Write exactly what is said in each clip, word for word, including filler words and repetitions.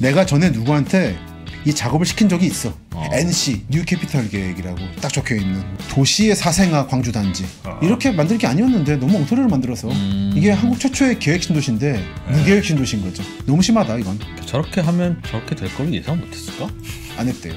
내가 전에 누구한테 이 작업을 시킨 적이 있어. 어. 엔씨 뉴캐피털 계획이라고 딱 적혀있는 도시의 사생아 광주단지 어. 이렇게 만들 게 아니었는데 너무 엉터리를 만들어서 음. 이게 한국 최초의 계획 신도시인데 네. 무계획 신도시인 거죠. 너무 심하다 이건. 저렇게 하면 저렇게 될 거를 예상 못했을까? 안 했대요.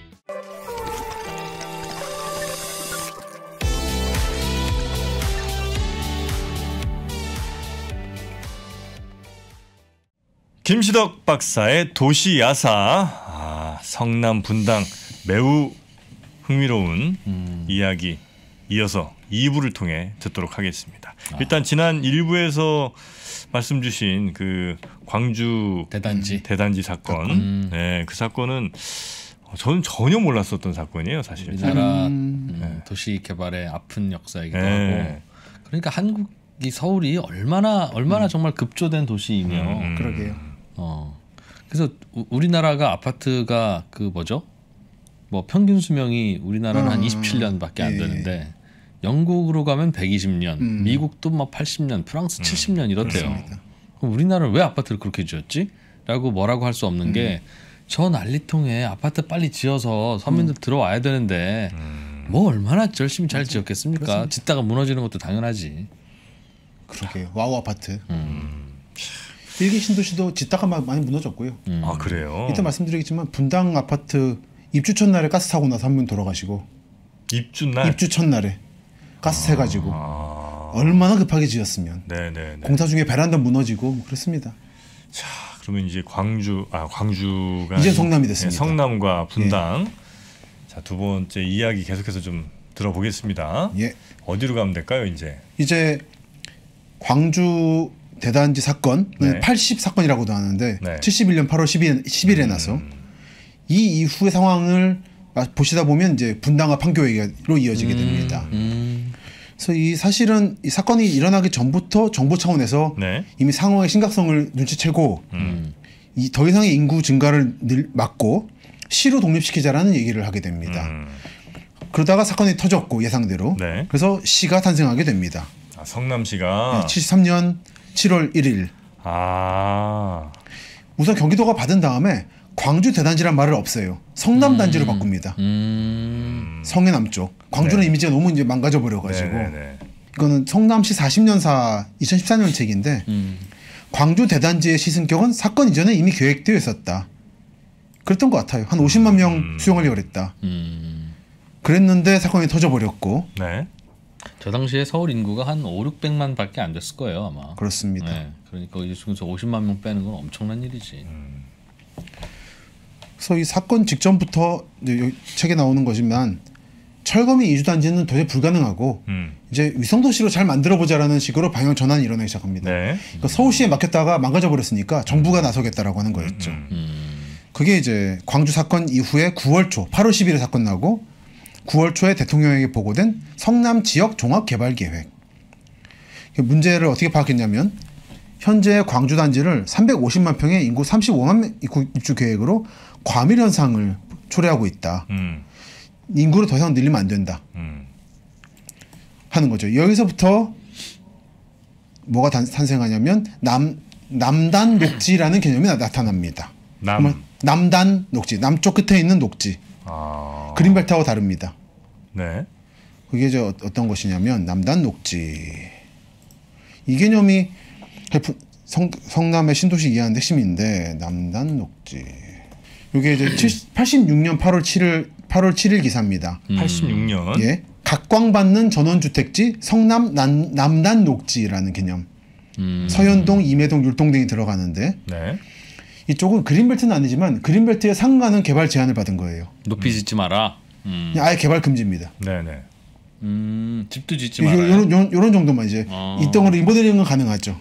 김시덕 박사의 도시야사. 아, 성남 분당 매우 흥미로운 음. 이야기 이어서 이 부를 통해 듣도록 하겠습니다. 아. 일단 지난 일 부에서 말씀 주신 그 광주 대단지 대단지 사건, 음. 네, 그 사건은 저는 전혀 몰랐었던 사건이에요, 사실. 우리나라 음. 네. 도시 개발의 아픈 역사이기도 네. 하고. 그러니까 한국이 서울이 얼마나 얼마나 음. 정말 급조된 도시이며. 음. 그러게요. 어 그래서 우, 우리나라가 아파트가 그 뭐죠? 뭐 평균 수명이 우리나라는 음. 한 이십칠 년밖에 안 되는데 예. 영국으로 가면 백이십 년, 음. 미국도 뭐 팔십 년, 프랑스 음. 칠십 년 이렇대요. 그렇습니다. 그럼 우리나라는 왜 아파트를 그렇게 지었지? 라고 뭐라고 할 수 없는 음. 게 저 난리통에 아파트 빨리 지어서 서민들 음. 들어와야 되는데 음. 뭐 얼마나 열심히 잘 맞아. 지었겠습니까? 그렇습니다. 짓다가 무너지는 것도 당연하지. 그러게요. 와우 아파트. 음. 일기 신도시도 짓다가 많이 무너졌고요. 음. 아 그래요? 이때 말씀드리겠지만 분당 아파트 입주 첫날에 가스 타고 나서 한 분 돌아가시고. 입주 날? 입주 첫날에 가스 새가지고 아. 얼마나 급하게 지었으면. 네네네. 공사 중에 베란다 무너지고 뭐 그렇습니다. 자 그러면 이제 광주 아 광주가 이제 성남이 됐습니다. 네, 성남과 분당. 예. 자 두 번째 이야기 계속해서 좀 들어보겠습니다. 예. 어디로 가면 될까요 이제? 이제 광주 대단지 사건은 네. 팔십 사건이라고도 하는데 네. 칠십일 년 팔월 십일에 나서 음. 이 이후의 상황을 보시다 보면 이제 분당과 판교로 이어지게 됩니다. 음. 음. 그래서 이 사실은 이 사건이 일어나기 전부터 정부 차원에서 네. 이미 상황의 심각성을 눈치채고 음. 이 더 이상의 인구 증가를 늘 막고 시로 독립시키자라는 얘기를 하게 됩니다. 음. 그러다가 사건이 터졌고 예상대로 네. 그래서 시가 탄생하게 됩니다. 아, 성남시가 네, 칠십삼 년 칠월 일일. 아. 우선 경기도가 받은 다음에 광주 대단지란 말을 없애요. 성남 단지로 음. 바꿉니다. 음. 성해 남쪽. 광주는 네. 이미지가 너무 이제 망가져 버려가지고. 네네네. 이거는 성남시 사십 년사 이천십사 년 책인데 음. 광주 대단지의 시승격은 사건 이전에 이미 계획되어 있었다. 그랬던 것 같아요. 한 오십만 명 음. 수용하려고 그랬다. 음. 그랬는데 사건이 터져버렸고. 네. 저 당시에 서울 인구가 한 오륙백만 밖에 안 됐을 거예요 아마. 그렇습니다. 네. 그러니까 이 중에서 오십만 명 빼는 건 엄청난 일이지. 음. 그래서 이 사건 직전부터 이제 여기 책에 나오는 거지만 철거민 이주단지는 도저히 불가능하고 음. 이제 위성도시로 잘 만들어보자라는 식으로 방향 전환이 일어나기 시작합니다. 네. 그러니까 서울시에 맡겼다가 망가져 버렸으니까 정부가 나서겠다라고 하는 거였죠. 음. 음. 그게 이제 광주 사건 이후에 구월 초, 팔월 십일에 사건 나고 구월 초에 대통령에게 보고된 성남 지역 종합 개발 계획. 문제를 어떻게 파악했냐면 현재 광주 단지를 삼백오십만 평의 인구 삼십오만 명 입주 계획으로 과밀 현상을 초래하고 있다. 음. 인구를 더 이상 늘리면 안 된다. 음. 하는 거죠. 여기서부터 뭐가 단, 탄생하냐면 남 남단 녹지라는 개념이 나, 나타납니다. 남. 남단 녹지, 남쪽 끝에 있는 녹지. 아. 그린벨트하고 다릅니다. 네. 그게 저 어떤 것이냐면 남단 녹지. 이 개념이 성, 성남의 신도시 이해하는 핵심인데 남단 녹지. 이게 이제 팔십육 년 팔월 칠일 팔월 칠일 기사입니다. 음. 팔십육 년. 예. 각광받는 전원주택지 성남 남, 남단 녹지라는 개념. 음. 서현동, 임해동, 율동 등이 들어가는데 네. 이쪽은 그린벨트는 아니지만 그린벨트에 상가는 개발 제한을 받은 거예요. 높이 짓지 마라. 음. 아예 개발 금지입니다. 네네. 음. 집도 짓지 마라. 이런, 이런, 이런 정도만 이제 어. 이 땅으로 리모델링은 가능하죠.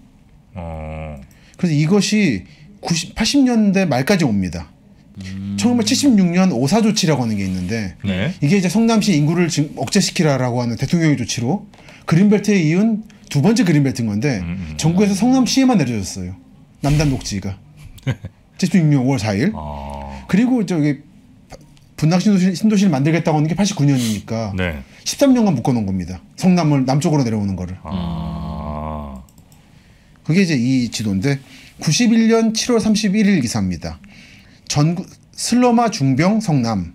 어. 그래서 이것이 구십, 팔십 년대 말까지 옵니다. 음. 천구백칠십육 년 오사 조치라고 하는 게 있는데 네. 이게 이제 성남시 인구를 지금 억제시키라라고 하는 대통령의 조치로 그린벨트에 이은 두 번째 그린벨트인 건데 음, 음. 전국에서 성남시에만 내려졌어요. 남단 녹지가. 칠십육 년 오월 사일. 아. 그리고 저기 분당 신도시, 신도시를 만들겠다고 하는 게 팔십구 년이니까 네. 십삼 년간 묶어놓은 겁니다. 성남을 남쪽으로 내려오는 거를. 아. 그게 이제 이 지도인데 구십일 년 칠월 삼십일일 기사입니다. 전국 슬러마 중병 성남.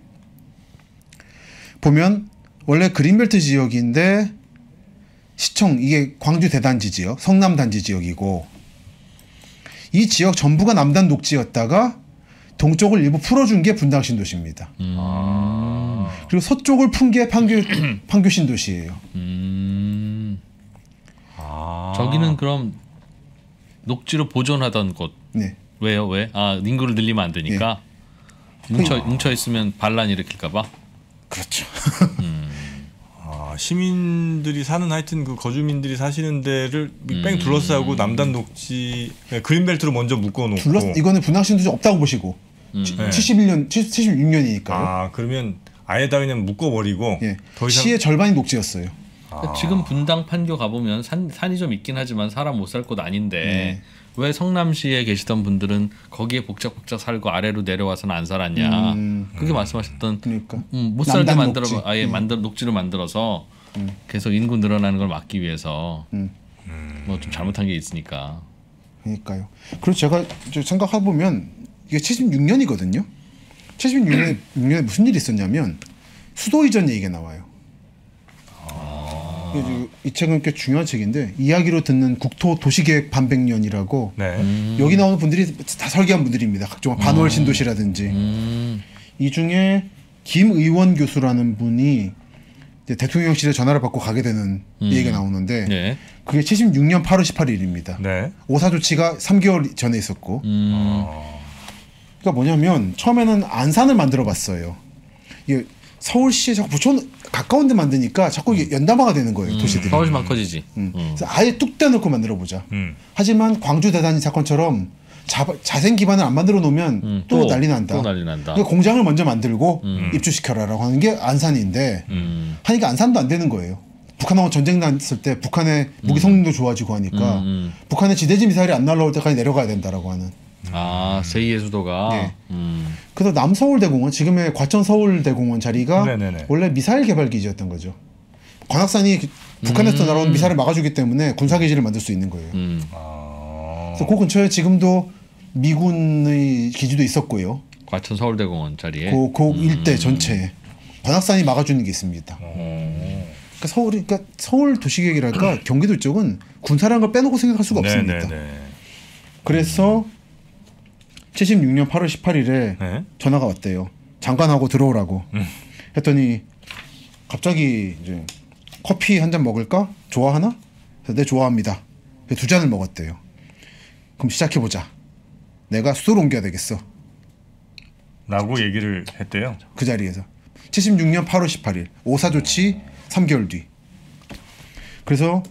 보면 원래 그린벨트 지역인데 시청 이게 광주 대단지 지역, 성남 단지 지역이고 이 지역 전부가 남단 녹지였다가 동쪽을 일부 풀어준 게 분당 신도시입니다. 음. 그리고 서쪽을 푼 게 판교 판교 신도시예요. 음. 아. 저기는 그럼 녹지로 보존하던 곳. 네. 왜요? 왜? 아 인구를 늘리면 안 되니까. 뭉쳐 뭉쳐 있으면 반란 일으킬까봐. 그렇죠. 아, 시민들이 사는 하여튼 그 거주민들이 사시는 데를 뺑 음. 둘러싸고 남단 녹지 네, 그린벨트로 먼저 묶어놓고. 둘러 이거는 분당 신도시 없다고 보시고 음. 치- 네. 칠십일 년 칠십육 년이니까요. 아 그러면 아예 다 그냥 묶어버리고. 예. 더 이상. 시의 절반이 녹지였어요. 그러니까 지금 분당 판교 가보면 산, 산이 좀 있긴 하지만 사람 못 살 곳 아닌데 네. 왜 성남시에 계시던 분들은 거기에 복작복작 살고 아래로 내려와서는 안 살았냐. 음. 그게 말씀하셨던 그러니까 음, 못 살게 남단 만들어 녹지. 아예 음. 만들 녹지를 만들어서 음. 계속 인구 늘어나는 걸 막기 위해서 음. 뭐 좀 잘못한 게 있으니까. 그러니까요. 그리고 제가 이제 생각해 보면 이게 칠십육 년이거든요. 칠십육 년에 육 년에 무슨 일이 있었냐면 수도 이전 얘기가 나와요. 이, 이 책은 꽤 중요한 책인데 이야기로 듣는 국토 도시계획 반백년이라고 네. 음. 여기 나오는 분들이 다 설계한 분들입니다. 각종 반월 신도시라든지 음. 이 중에 김의원 교수라는 분이 이제 대통령실에 전화를 받고 가게 되는 음. 얘기가 나오는데 네. 그게 칠십육 년 팔월 십팔일입니다. 네. 오사 조치가 삼 개월 전에 있었고 음. 어. 그러니까 뭐냐면 처음에는 안산을 만들어 봤어요. 이게 서울시에 자꾸 부천 가까운 데 만드니까 자꾸 이게 연담화가 되는 거예요. 도시들이. 서울시만 커지지. 음. 음. 그래서 아예 뚝 떼놓고 만들어 보자. 음. 하지만 광주 대단지 사건처럼 자, 자생 기반을 안 만들어 놓으면 음, 또, 또, 난리 난다. 또 난리 난다. 그러니까 공장을 먼저 만들고 음. 입주시켜라라고 하는 게 안산인데 음. 하니까 안산도 안 되는 거예요. 북한하고 전쟁 났을 때 북한의 무기 성능도 좋아지고 하니까 음, 음. 북한의 지대지 미사일이 안 날라올 때까지 내려가야 된다라고 하는. 아 제이의 수도가. 네. 음. 그래서 남서울대공원 지금의 과천 서울대공원 자리가 네네네. 원래 미사일 개발 기지였던 거죠. 관악산이 북한에서 날아오는 미사일을 막아주기 때문에 군사기지를 만들 수 있는 거예요. 음. 아. 그래서 그 근처에 지금도 미군의 기지도 있었고요. 과천 서울대공원 자리에. 그, 그 일대 전체에 관악산이 막아주는 게 있습니다. 어. 그러니까 서울, 그러니까 서울 도시계획이랄까 경기도 쪽은 군사라는 걸 빼놓고 생각할 수가 없습니다. 네네네. 그래서 칠십육 년 팔월 십팔일에 네. 전화가 왔대요. 장관하고 들어오라고. 음. 했더니 갑자기 이제 커피 한 잔 먹을까? 좋아하나? 그래서 네 좋아합니다. 두 잔을 먹었대요. 그럼 시작해 보자. 내가 수도로 옮겨야 되겠어. 라고 얘기를 했대요. 그 자리에서 칠십육 년 팔월 십팔일 오사 조치 삼 개월 뒤. 그래서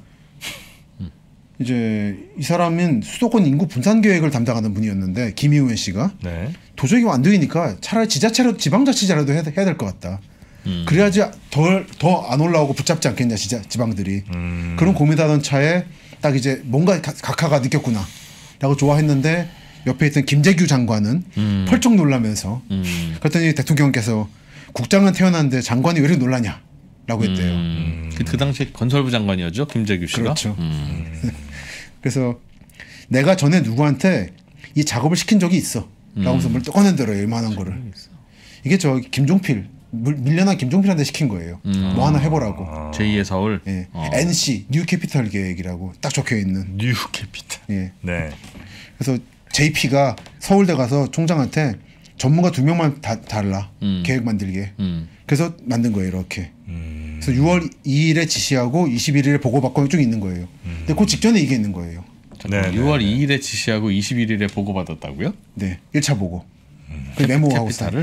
이제 이 사람은 수도권 인구 분산 계획을 담당하는 분이었는데 김희우현 씨가 네. 도저히 안 되니까 차라리 지자체로 지방자치제라도 해야 될 것 같다. 음. 그래야지 덜 더 안 올라오고 붙잡지 않겠냐 지자, 지방들이. 음. 그런 고민하던 차에 딱 이제 뭔가 가- 각하가 느꼈구나라고 좋아했는데 옆에 있던 김재규 장관은 음. 펄쩍 놀라면서 음. 그랬더니 대통령께서 국장은 태어났는데 장관이 왜 이렇게 놀라냐라고 했대요. 음. 그, 그 당시 건설부 장관이었죠 김재규 씨가. 그렇죠. 음. 그래서 내가 전에 누구한테 이 작업을 시킨 적이 있어. 라고 해서 뭘 또 꺼낸더래요. 이만한 거를. 이게 저 김종필 물- 밀려난 김종필한테 시킨 거예요. 음. 뭐 하나 해보라고. 제이의 서울. 예. 어. 엔씨 뉴 캐피털 계획이라고 딱 적혀 있는. 뉴 캐피탈. 예. 네. 그래서 제이피가 서울대 가서 총장한테 전문가 두 명만 다 달라 음. 계획 만들게. 음. 그래서 만든 거예요. 이렇게. 음. 그래서 유월 이일에 지시하고 이십일일에 보고받고 쭉 있는 거예요. 근데 그 직전에 이게 있는 거예요. 잠깐만, 네, 유월 네, 네. 이일에 지시하고 이십일일에 보고받았다고요? 네. 일 차 보고. 그 메모하고 캐피탈을?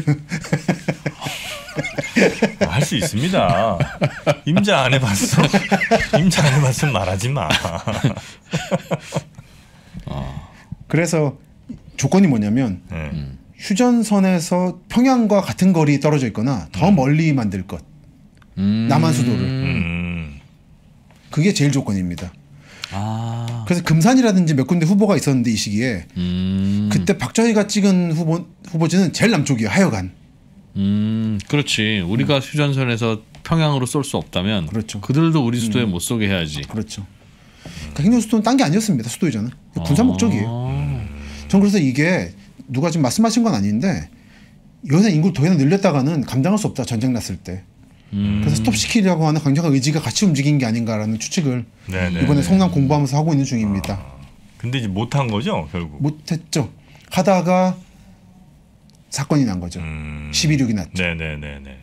할 수 있습니다. 임자 안 해봤어. 임자 안 해봤으면 말하지 마. 그래서 조건이 뭐냐면 네. 휴전선에서 평양과 같은 거리 떨어져 있거나 더 멀리 만들 것. 음. 남한 수도를. 음. 그게 제일 조건입니다. 아. 그래서 금산이라든지 몇 군데 후보가 있었는데 이 시기에 음. 그때 박정희가 찍은 후보 후보지는 제일 남쪽이에요. 하여간. 음. 그렇지. 우리가 휴전선에서 평양으로 쏠 수 없다면 그렇죠. 그들도 우리 수도에 못 쏘게 해야지. 그렇죠. 그러니까 행정 수도는 딴 게 아니었습니다. 수도이전은 군사 목적이에요. 아. 전 그래서 이게 누가 지금 말씀하신 건 아닌데 여기서 인구를 더 이상 늘렸다가는 감당할 수 없다. 전쟁 났을 때. 음. 그래서 스톱시키려고 하는 강력한 의지가 같이 움직인 게 아닌가라는 추측을 네네. 이번에 성남 공부하면서 하고 있는 중입니다. 아, 근데 이제 못한 거죠 결국. 못했죠. 하다가 사건이 난 거죠. 음. 십일육이 났죠. 네네네네.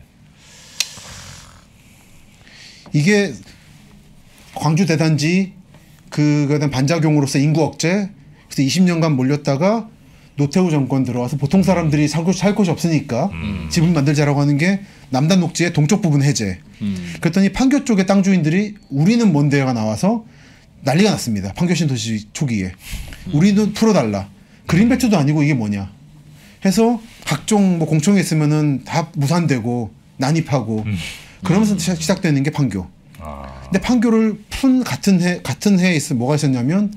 이게 광주 대단지 그거에 대한 반작용으로서 인구 억제. 그래서 이십 년간 몰렸다가 노태우 정권 들어와서 보통 사람들이 살, 곳, 살 곳이 없으니까 음. 집을 만들자라고 하는 게 남단 녹지의 동쪽 부분 해제. 음. 그랬더니 판교 쪽의 땅 주인들이 우리는 뭔데가 나와서 난리가 났습니다. 판교 신도시 초기에. 우리는 풀어달라. 그린벨트도 아니고 이게 뭐냐. 해서 각종 뭐 공청회 있으면은 다 무산되고 난입하고 음. 그러면서 시작, 시작되는 게 판교. 아. 근데 판교를 푼 같은 해 같은 해에 있어 뭐가 있었냐면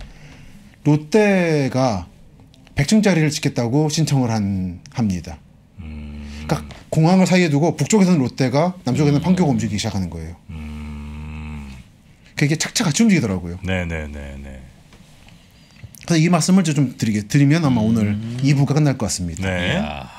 롯데가 백 층짜리를 짓겠다고 신청을 한 합니다. 음. 그러니까 공항을 사이에 두고 북쪽에서는 롯데가 남쪽에서는 판교가 움직이기 시작하는 거예요. 음. 그게 착착 같이 움직이더라고요. 네네네네. 그래서 이 말씀을 좀 드리게 드리면 아마 음. 오늘 이 부가 끝날 것 같습니다. 네. 야.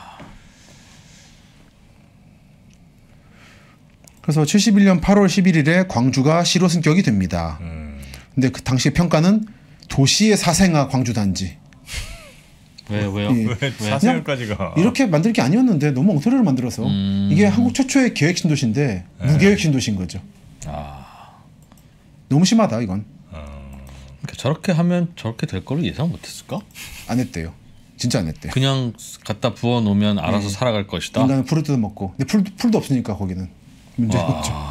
그래서 칠십일 년 팔월 십일일에 광주가 시로 승격이 됩니다. 음. 근데 그 당시 평가는 도시의 사생아 광주 단지. 왜 왜요? 예. 왜 사생활까지가 이렇게 만들 게 아니었는데 너무 엉터리를 만들어서 음. 이게 한국 최초의 계획 신도시인데 무계획 신도시인 거죠. 아. 너무 심하다 이건. 그러니까 저렇게 하면 저렇게 될 거를 예상 못했을까? 안 했대요. 진짜 안 했대. 그냥 갖다 부어 놓으면 알아서 살아갈 것이다. 인간은 풀을 뜯어 먹고. 근데 풀 풀도 없으니까 거기는 문제가 와. 없죠.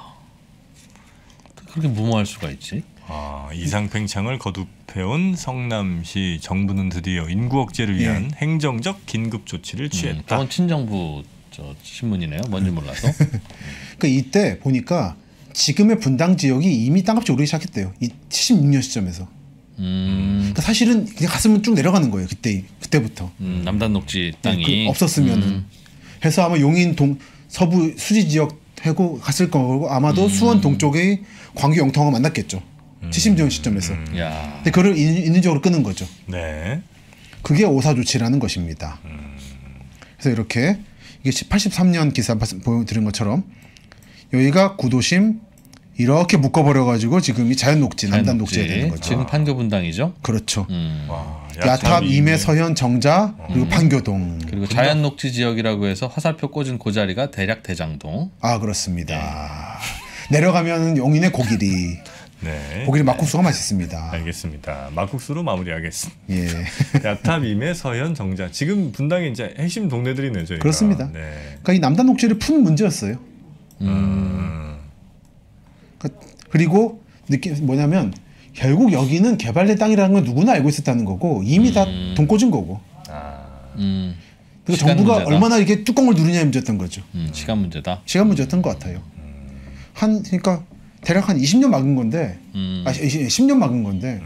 그렇게 무모할 수가 있지? 아, 이상팽창을 거듭해온 성남시 정부는 드디어 인구 억제를 위한 행정적 긴급 조치를 음, 취했다. 저건 친정부 저 신문이네요. 뭔지 몰라서. 그러니까 이때 보니까 지금의 분당 지역이 이미 땅값이 오르기 시작했대요. 이 칠십육 년 시점에서. 음, 그러니까 사실은 그냥 갔으면 쭉 내려가는 거예요. 그때 그때부터. 음, 남단 녹지 땅이 그 없었으면은. 음, 해서 아마 용인 동 서부 수지 지역 해고 갔을 거고 아마도 음. 수원 동쪽의 광교 영통하고 만났겠죠. 칠십 년 시점에서. 야. 근데 그걸 인- 인위적으로 끄는 거죠. 네. 그게 오사 조치라는 것입니다. 그래서 이렇게 이게 팔십삼 년 기사 보여드린 것처럼 여기가 구도심 이렇게 묶어버려 가지고 지금 이 자연 녹지 남단 녹지가 되는 거죠. 지금 판교 분당이죠. 그렇죠. 음. 와, 야탑, 임해, 서현, 정자 그리고 판교동. 그리고 자연 녹지 지역이라고 해서 화살표 꽂은 그 자리가 대략 대장동. 아 그렇습니다. 내려가면 용인의 고기리. 네. 고기리 막국수가 맛있습니다. 알겠습니다. 막국수로 마무리하겠습니다. 예. 야탑, 임해, 서현, 정자. 지금 분당이 이제 핵심 동네들이네요, 저희가. 그렇습니다. 네. 그러니까 이 남단 녹지를 푼 문제였어요. 음. 그러니까 그리고 느낌 뭐냐면 결국 여기는 개발된 땅이라는 건 누구나 알고 있었다는 거고 이미 다 돈 꽂은 거고. 아. 음, 그리고 시간 정부가 문제다. 얼마나 이렇게 뚜껑을 누르냐의 문제였던 거죠. 음, 시간 문제다. 시간 문제였던 것 같아요. 한 그러니까 대략 한 이십 년 막은 건데, 음. 아 십 년 막은 건데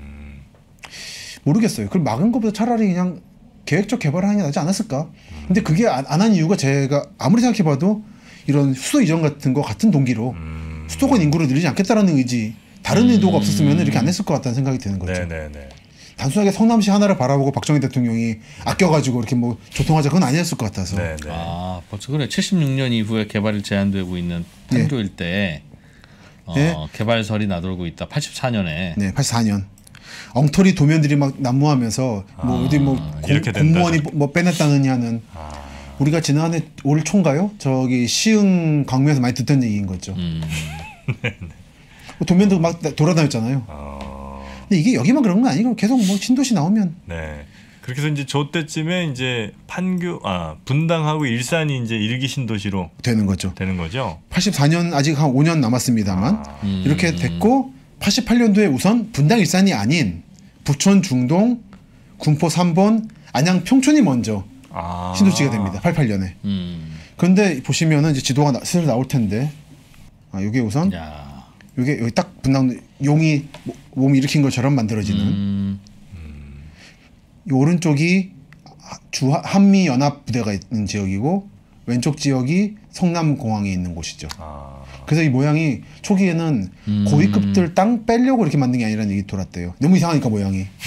모르겠어요. 그걸 막은 것보다 차라리 그냥 계획적 개발을 하는 게 낫지 않았을까? 근데 그게 안 한 이유가 제가 아무리 생각해봐도 이런 수도 이전 같은 거 같은 동기로 수도권 인구를 늘리지 않겠다라는 의지, 다른 의도가 없었으면 이렇게 안 했을 것 같다는 생각이 드는 거죠. 네네네. 단순하게 성남시 하나를 바라보고 박정희 대통령이 아껴가지고 이렇게 뭐 조통하자 그건 아니었을 것 같아서. 네네. 아, 벌써 그래. 칠십육 년 이후에 개발이 제한되고 있는 판교 일대에 어, 예. 개발설이 나돌고 있다. 팔십사 년에. 네, 팔십사 년. 엉터리 도면들이 막 난무하면서 뭐 어디 뭐 공, 이렇게 된다, 공무원이 뭐 빼냈다느냐는 우리가 지난해 올 초인가요? 저기 시흥 광명에서 많이 듣던 얘기인 거죠. 음. 뭐 도면도 막 돌아다녔잖아요. 어. 근데 이게 여기만 그런 건 아니고 계속 뭐 신도시 나오면 네. 그렇게 해서 이제 저 때쯤에 이제 판교 아 분당하고 일산이 이제 일기 신도시로 되는 거죠. 되는 거죠. 팔십사 년 아직 한 오 년 남았습니다만 음. 이렇게 됐고 팔십팔 년도에 우선 분당 일산이 아닌 부천 중동, 군포 삼본, 안양 평촌이 먼저 아. 신도시가 됩니다. 팔십팔 년에. 음. 그런데 보시면은 이제 지도가 나, 슬슬 나올 텐데 아 이게 우선 야. 이게 여기 딱 분당 용이 모- 몸 일으킨 것처럼 만들어지는 음. 이 오른쪽이 주 한미 연합 부대가 있는 지역이고 왼쪽 지역이 성남 공항에 있는 곳이죠. 아. 그래서 이 모양이 초기에는 음. 고위급들 땅 빼려고 이렇게 만든 게 아니라는 얘기 돌았대요. 너무 이상하니까 모양이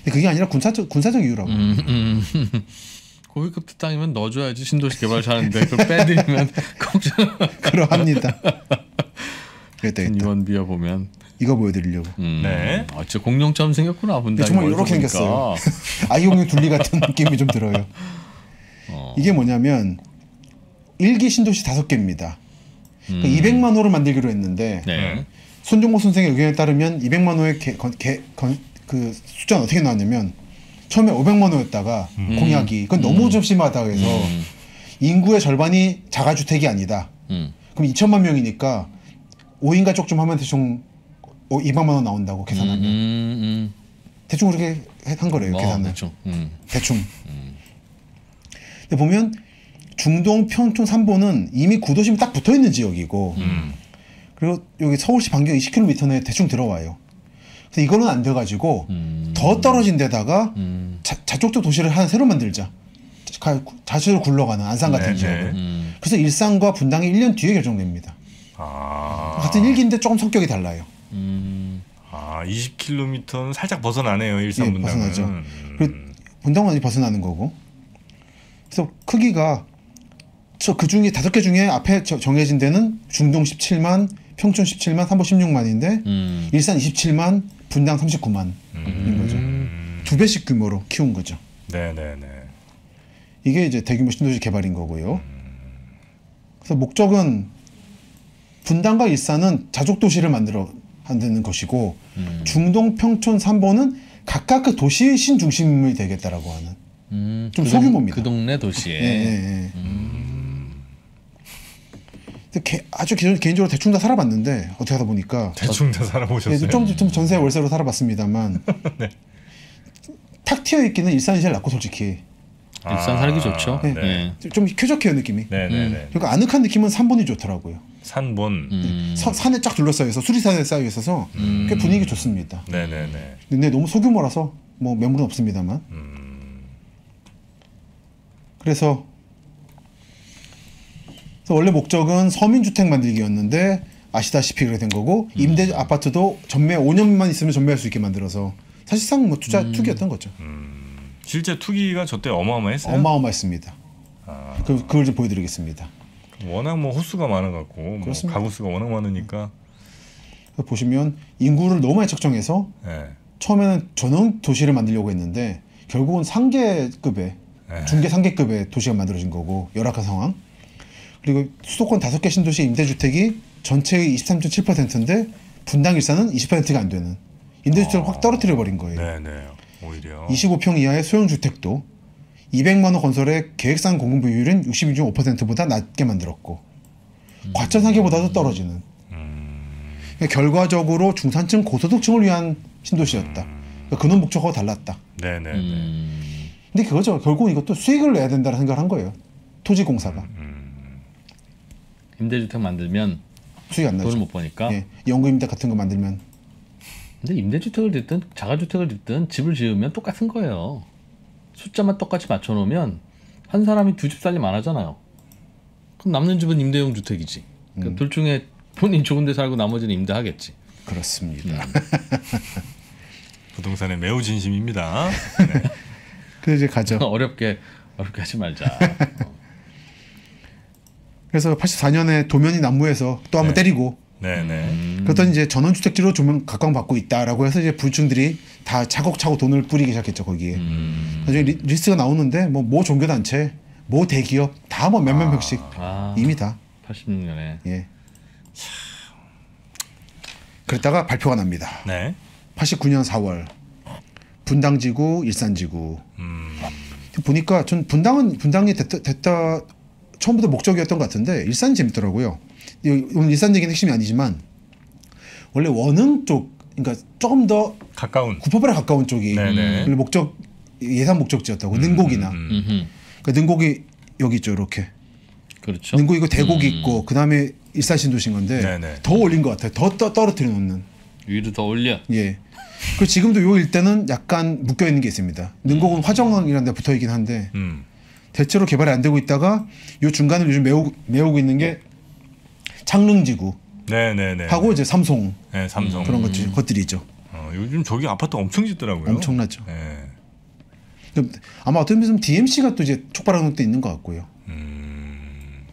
근데 그게 아니라 군사적 군사적 이유라고. 음, 음. 고위급 땅이면 넣어줘야지 신도시 개발 잘하는데 그걸 빼드리면 걱정. 그러합니다. 그랬다 했다. 이번 비어 보면 이거 보여드리려고. 음. 네. 아, 진짜 공룡처럼 생겼구나 분당. 정말 이렇게 생겼어요. 아이공룡 둘리 같은 느낌이 좀 들어요. 어. 이게 뭐냐면 일기 신도시 다섯 개입니다. 음. 그러니까 이백만 호를 만들기로 했는데 네. 손종모 선생의 의견에 따르면 이백만 호의 개, 건, 개, 건, 그 숫자는 어떻게 나왔냐면 처음에 오백만 호였다가 음. 공약이 그건 너무 좀 심하다고 해서 음. 인구의 절반이 자가주택이 아니다. 음. 그럼 이천만 명이니까 오 인가 쪽 좀 하면 대충 이백만 원 나온다고 계산하면 음, 음. 대충 그렇게 한 거래요. 어, 계산을 대충. 음. 대충. 근데 보면 중동 평촌 삼보는 이미 구도심이 딱 붙어 있는 지역이고 음. 그리고 여기 서울시 반경 이십 킬로미터 내에 대충 들어와요. 그래서 이거는 안 돼가지고 음. 더 떨어진 데다가 음. 자, 자족적 도시를 하나 새로 만들자. 자, 자주로 굴러가는 안산 같은 네, 지역을. 네. 음. 그래서 일산과 분당이 일 년 뒤에 결정됩니다. 아. 같은 일기인데 조금 성격이 달라요. 음. 아, 이십 킬로미터는 살짝 벗어나네요. 일산 예, 분당은. 벗어나죠. 음. 그리고 분당은 아직 벗어나는 거고. 그래서 크기가 저 그 중에 다섯 개 중에 앞에 저, 정해진 데는 중동 십칠만, 평촌 십칠만, 삼보 십육만인데 음. 일산 이십칠만, 분당 삼십구만인 거죠. 음. 두 배씩 규모로 키운 거죠. 네네네. 이게 이제 대규모 신도시 개발인 거고요. 그래서 목적은 분당과 일산은 자족 도시를 만들어 만드는 것이고 음. 중동, 평촌, 삼보는 각각 그 도시의 신중심이 되겠다라고 하는. 음. 좀 그 동- 소규모입니다. 그 동네 도시에. 예, 예, 예. 근데 개, 아주 개, 개인적으로 대충 다 살아봤는데 어떻게 하다 보니까 대충 다 예, 살아보셨어요. 좀, 좀 전세 월세로 살아봤습니다만 네. 탁 트여 있기는 일산이 제일 낫고 솔직히 일산 살기 좋죠. 네. 예. 좀 쾌적해요 느낌이. 네네네. 그러니까 아늑한 느낌은 삼본이 좋더라고요. 산본. 음. 서- 산에 쫙 둘러싸여 있어 수리산에 쌓여 있어서 꽤 분위기 좋습니다. 네네네. 근데 너무 소규모라서 뭐 매물은 없습니다만. 그래서, 그래서 원래 목적은 서민주택 만들기였는데 아시다시피 그렇게 된 거고 임대 아파트도 전매 오 년만 있으면 전매할 수 있게 만들어서 사실상 뭐 투자 투기였던 거죠. 실제 투기가 저때 어마어마했어요. 어마어마했습니다. 그, 그걸 좀 보여드리겠습니다. 워낙 뭐 호수가 많아갖고 뭐 그렇습니다. 가구 수가 워낙 많으니까. 그래서 보시면 인구를 너무 많이 책정해서 네. 처음에는 전원 도시를 만들려고 했는데 결국은 상계급의 네. 중계 상계급의 도시가 만들어진 거고 열악한 상황. 그리고 수도권 다섯 개 신도시 임대주택이 전체의 이십삼 점 칠 퍼센트인데 분당 일산은 이십 퍼센트가 안 되는 임대주택을 확 떨어뜨려 버린 거예요. 네네. 오히려. 이십오 평 이하의 소형주택도 이백만 호 건설의 계획상 공급 비율은 육십이 점 오 퍼센트보다 낮게 만들었고 과천 상계보다도 떨어지는. 그러니까 결과적으로 중산층 고소득층을 위한 신도시였다. 그러니까 근원 목적하고 달랐다. 네네네. 음. 근데 그거죠. 결국 이것도 수익을 내야 된다는 생각을 한 거예요. 토지공사가 임대주택 만들면 수익 안 나죠. 돈을 못 버니까. 예, 연구임대 같은 거 만들면 근데 임대주택을 짓든 자가주택을 짓든 집을 지으면 똑같은 거예요. 숫자만 똑같이 맞춰놓으면 한 사람이 두 집 살림 안 하잖아요. 그럼 남는 집은 임대용 주택이지. 그러니까 둘 중에 본인 좋은 데 살고 나머지는 임대하겠지. 그렇습니다. 부동산에 매우 진심입니다. 네. 그래서 이제 가죠. 어렵게 어렵게 하지 말자. 어. 그래서 팔십사 년에 도면이 난무해서 또 한번 네. 때리고 네네. 그랬더니 이제 전원주택지로 조명 각광받고 있다라고 해서 이제 부층들이 다 차곡차곡 돈을 뿌리기 시작했죠 거기에. 나중에 리, 리스트가 나오는데 뭐 모 종교단체, 모 대기업 다 뭐 몇몇 명씩 아, 이미 다. 팔십육 년에 예. 그랬다가 발표가 납니다. 네. 팔십구 년 사월 분당지구, 일산지구. 음. 보니까 전 분당은 분당이 됐다, 됐다 처음부터 목적이었던 것 같은데 일산이 재밌더라고요. 이- 오늘 일산 얘기는 핵심이 아니지만 원래 원흥 쪽, 그러니까 조금 더 가까운. 구포발에 가까운 쪽이 네네. 원래 목적 예산 목적지였다고. 능곡이나. 음. 음흠. 그 능곡이 여기 있죠, 이렇게. 그렇죠. 능곡이고 대곡이 음. 있고 그 다음에 일산 신도시인 건데 네네. 더 올린 것 같아요. 더 떠, 떨어뜨려 놓는. 위로 더 올려. 예. 그 지금도 요 일대는 약간 묶여 있는 게 있습니다. 능곡은 화정이라는 데 붙어 있긴 한데 음. 대체로 개발이 안 되고 있다가 요 중간을 요즘 메우고, 메우고 있는 게 창릉지구 네네네. 하고 이제 삼송 네, 삼성. 그런 것들, 것들이죠. 어, 요즘 저기 아파트 엄청 짓더라고요. 엄청나죠. 네. 아마 어떤 면에서 디엠씨가 또 이제 촉발하는 것도 있는 것 같고요. 음.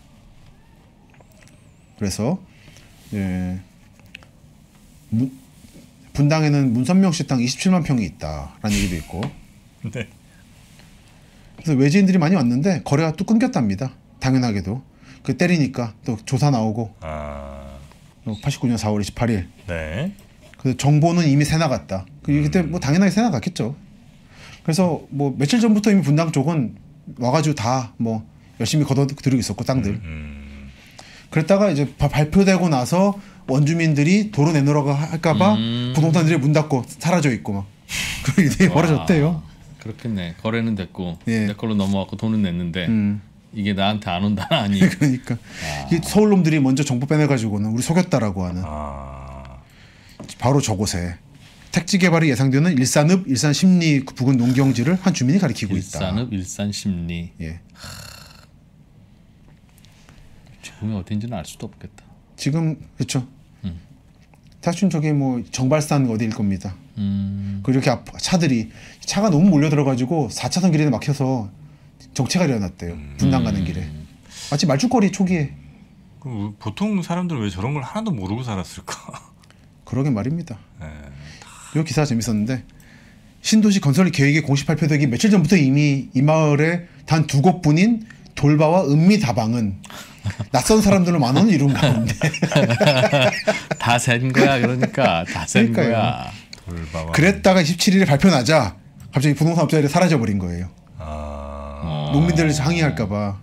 그래서 예, 문, 분당에는 문선명 씨 땅 이십칠만 평이 있다라는 얘기도 있고. 네. 그래서 외지인들이 많이 왔는데 거래가 또 끊겼답니다. 당연하게도 그 때리니까 또 조사 나오고. 아. 팔십구 년 사월 이십팔일. 네. 그 정보는 이미 새 나갔다. 그 그때 뭐 당연하게 새 나갔겠죠. 그래서 뭐 며칠 전부터 이미 분당 쪽은 와가지고 다 뭐 열심히 걷어들이고 있었고 땅들. 음, 음. 그랬다가 이제 바, 발표되고 나서 원주민들이 도로 내놓으라고 할까봐 음. 부동산들이 문 닫고 사라져 있고 막 그런 일이 벌어졌대요. 그렇겠네. 거래는 됐고 예. 내 걸로 넘어갔고 돈은 냈는데 음. 이게 나한테 안 온다는 아니. 그러니까 이 서울 놈들이 먼저 정보 빼내가지고는 우리 속였다라고 하는 아. 바로 저곳에 택지 개발이 예상되는 일산읍, 일산 심리 부근 농경지를 한 주민이 가리키고 있다. 일산읍, 일산 심리. 예. 지금이 어딘지는 알 수도 없겠다. 지금 그렇죠. 음. 대충 저기 뭐 정발산 어디일 겁니다. 음. 그 이렇게 앞, 차들이 차가 너무 몰려 들어가지고 사 차선 길에 막혀서 정체가 일어났대요. 분당 가는 길에. 마치 말죽거리 초기에. 그럼 보통 사람들은 왜 저런 걸 하나도 모르고 살았을까? 그러게 말입니다. 네. 이 기사가 재밌었는데 신도시 건설 계획이 공식 발표되기 며칠 전부터 이미 이 마을에 단 두 곳뿐인 돌바와 은미다방은 낯선 사람들로 만 원을 이룬 가운데 다 센 거야. 그러니까 다 센 그러니까요. 거야. 돌바와. 그랬다가 이십칠일에 발표 나자 갑자기 부동산 업자들이 사라져 버린 거예요. 아. 농민들 항의할까봐.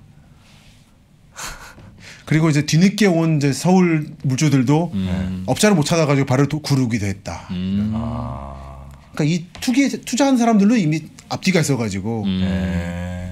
그리고 이제 뒤늦게 온 이제 서울 물주들도 음. 업자를 못 찾아가지고 발을 도- 구르기도 했다. 음. 아. 그러니까 이 투기에 투자한 사람들로 이미 앞뒤가 있어가지고 음. 네.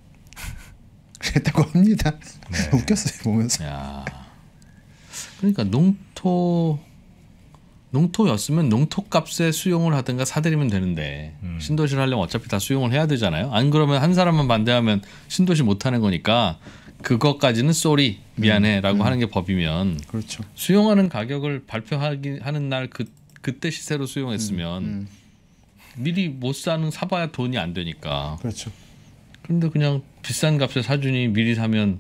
그랬다고 합니다. 네. 웃겼어요 보면서. 야. 그러니까 농토 농토였으면 농토값에 수용을 하든가 사들이면 되는데 음. 신도시를 하려면 어차피 다 수용을 해야 되잖아요. 안 그러면 한 사람만 반대하면 신도시 못 하는 거니까 그것까지는 쏘리 미안해라고 음. 하는 게 법이면 그렇죠. 수용하는 가격을 발표하기 하는 날 그 그때 시세로 수용했으면 음. 미리 못 사는 사봐야 돈이 안 되니까. 그렇죠. 그런데 그냥 비싼 값에 사주니 미리 사면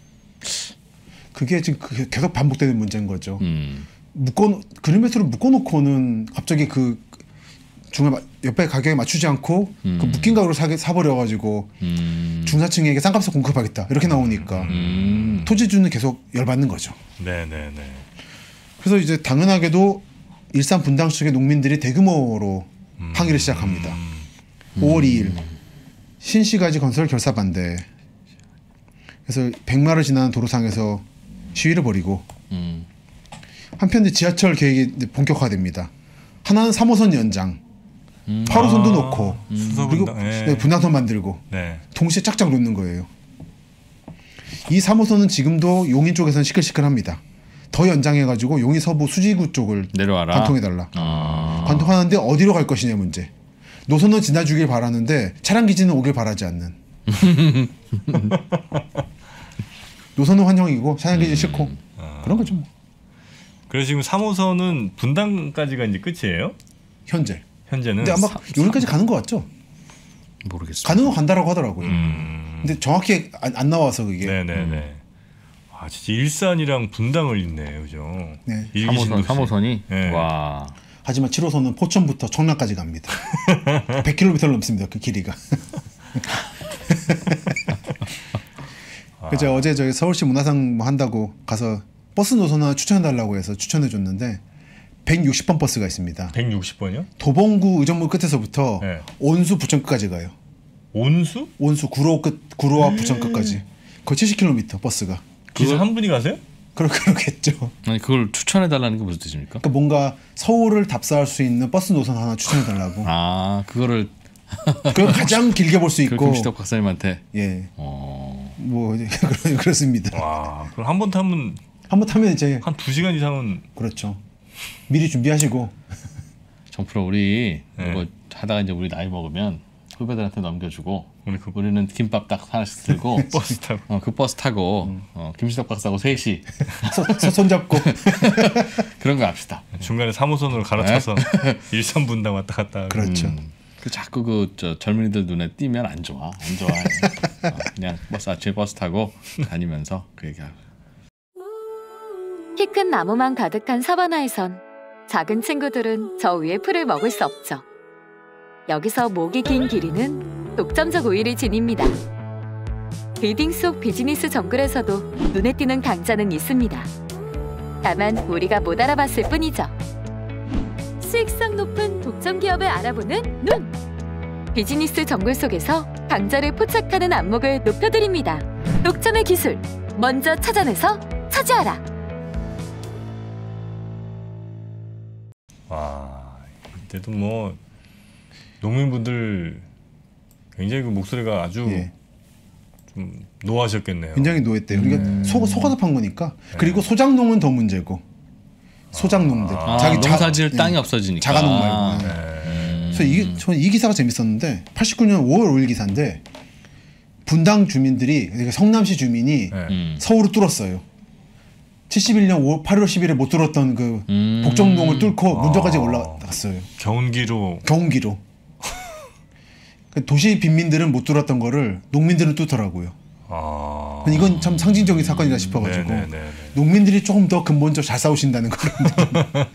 그게 지금 그- 계속 반복되는 문제인 거죠. 음. 묶어 그림매트로 묶어놓고는 갑자기 그 중에 마- 옆에 가격에 맞추지 않고 음. 그 묶인 가격으로 사게 사버려가지고 음. 중사층에게 싼값에 공급하겠다 이렇게 나오니까 음. 토지주는 계속 열받는 거죠. 네네네. 그래서 이제 당연하게도 일산 분당 쪽의 농민들이 대규모로 음. 항의를 시작합니다. 오월 이일 신시가지 건설 결사 반대. 그래서 백마를 지나는 도로상에서 시위를 벌이고 음. 한편 이제 지하철 계획이 이제 본격화됩니다. 하나는 삼 호선 연장, 음. 팔 호선도 아, 놓고 수서 그리고 분당. 예. 네, 분당선 만들고 네. 동시에 짝짝 놓는 거예요. 이 삼 호선은 지금도 용인 쪽에서는 시끌시끌합니다. 더 연장해가지고 용인 서부 수지구 쪽을 내려와라. 관통해달라. 아. 관통하는데 어디로 갈 것이냐 문제. 노선은 지나주길 바라는데 차량 기지는 오길 바라지 않는. 노선은 환영이고 차량 기지 는 싫고 그런 거죠. 뭐. 그래서 지금 삼 호선은 분당까지가 이제 끝이에요? 현재. 현재는. 근데 아마 사- 용인까지 가는 것 같죠. 모르겠어. 가는 거 간다라고 하더라고요. 음. 근데 정확히 안, 안 나와서 그게. 네네네. 아 진짜 일산이랑 분당을 잇네, 그죠? 네. 일기 삼 호선, 신도시. 삼 호선이 네. 와. 하지만 칠 호선은 포천부터 청량까지 갑니다. 백 킬로미터를 넘습니다. 그 길이가. 그래서 어제 저희 서울시 문화상 뭐 한다고 가서 버스 노선 하나 추천해달라고 해서 추천해줬는데 백육십 번 버스가 있습니다. 백육십 번이요? 도봉구 의정부 끝에서부터 네. 온수 부천 끝까지 가요. 온수? 온수 구로 끝 구로와 부천 끝까지 거의 칠십 킬로미터 버스가. 기사 한 분이 가세요? 그러 그러겠죠. 아니 그걸 추천해 달라는 게 무슨 뜻입니까? 그러니까 뭔가 서울을 답사할 수 있는 버스 노선 하나 추천해달라고. 아 그거를 그걸 가장 길게 볼 수 그 있고. 김시덕 박사님한테. 예, 어. 뭐 그렇- 그렇습니다. 와, 그럼 한 번 타면 한번 타면 이제 한 두 시간 이상은. 그렇죠. 미리 준비하시고. 정프로 우리 네. 이거 하다가 이제 우리 나이 먹으면 후배들한테 넘겨주고 우리 그 우리는 김밥 딱 하나씩 들고 버스 타고 어, 그 버스 타고 음. 어, 김시덕 박사하고 셋이 서, 손잡고 그런 거 합시다. 중간에 삼 호선으로 갈아쳐서 일삼분당 왔다 갔다 하고. 그렇죠. 음. 그 자꾸 그 저 젊은이들 눈에 띄면 안 좋아, 안 좋아해. 어, 그냥 버스 아침에 버스 타고 다니면서 그 얘기하고. 키 큰 나무만 가득한 사바나에선 작은 친구들은 저 위에 풀을 먹을 수 없죠. 여기서 목이 긴 기린은 독점적 우위를 지닙니다. 빌딩 속 비즈니스 정글에서도 눈에 띄는 강자는 있습니다. 다만 우리가 못 알아봤을 뿐이죠. 수익성 높은 독점 기업을 알아보는 눈! 비즈니스 정글 속에서 강자를 포착하는 안목을 높여드립니다. 독점의 기술, 먼저 찾아내서 차지하라! 와, 이때도 뭐 농민분들 굉장히 그 목소리가 아주 예. 좀 노하셨겠네요. 굉장히 노했대요. 우리가 음. 속, 속아서 판 거니까. 네. 그리고 소작농은 더 문제고. 소작농들. 아, 자기 농사지을 자, 땅이 예. 없어지니까. 자가농 말고. 네. 그래서 이게 저는 이 기사가 재밌었는데 팔십구 년 오월 오일 기사인데 분당 주민들이 그러니까 성남시 주민이 네. 음. 서울을 뚫었어요. 칠십일 년 팔월 십일에 못 뚫었던 그 음. 복정동을 뚫고 아. 문정까지 올라갔어요. 경운기로 경운기로. 도시 빈민들은 못 뚫었던 거를 농민들은 뚫더라고요. 아. 이건 참 상징적인 사건이라 싶어가지고 네네네네. 농민들이 조금 더 근본적으로 잘 싸우신다는 그런 느낌.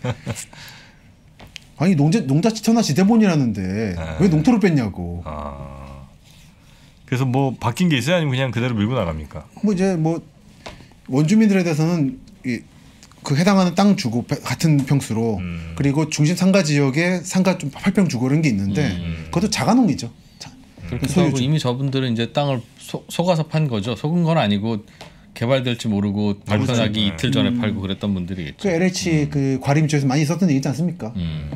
아니 농자 농자치터나 지대본이라는데 네. 왜 농토를 뺐냐고. 아. 그래서 뭐 바뀐 게 있어요? 아니면 그냥 그대로 밀고 나갑니까? 뭐 이제 뭐 원주민들에 대해서는 이, 그 해당하는 땅 주고 같은 평수로 음. 그리고 중심 상가 지역에 상가 좀 팔 평 주고 그런 게 있는데 음. 그것도 자가농이죠. 자, 그렇기도 하고 소유주. 이미 저분들은 이제 땅을 속, 속아서 판 거죠. 속은 건 아니고 개발될지 모르고 발표하기 음. 이틀 전에 팔고 그랬던 분들이겠죠. 그 엘에이치 그 과림 지역에서 많이 있었던 얘기 있지 않습니까? 음.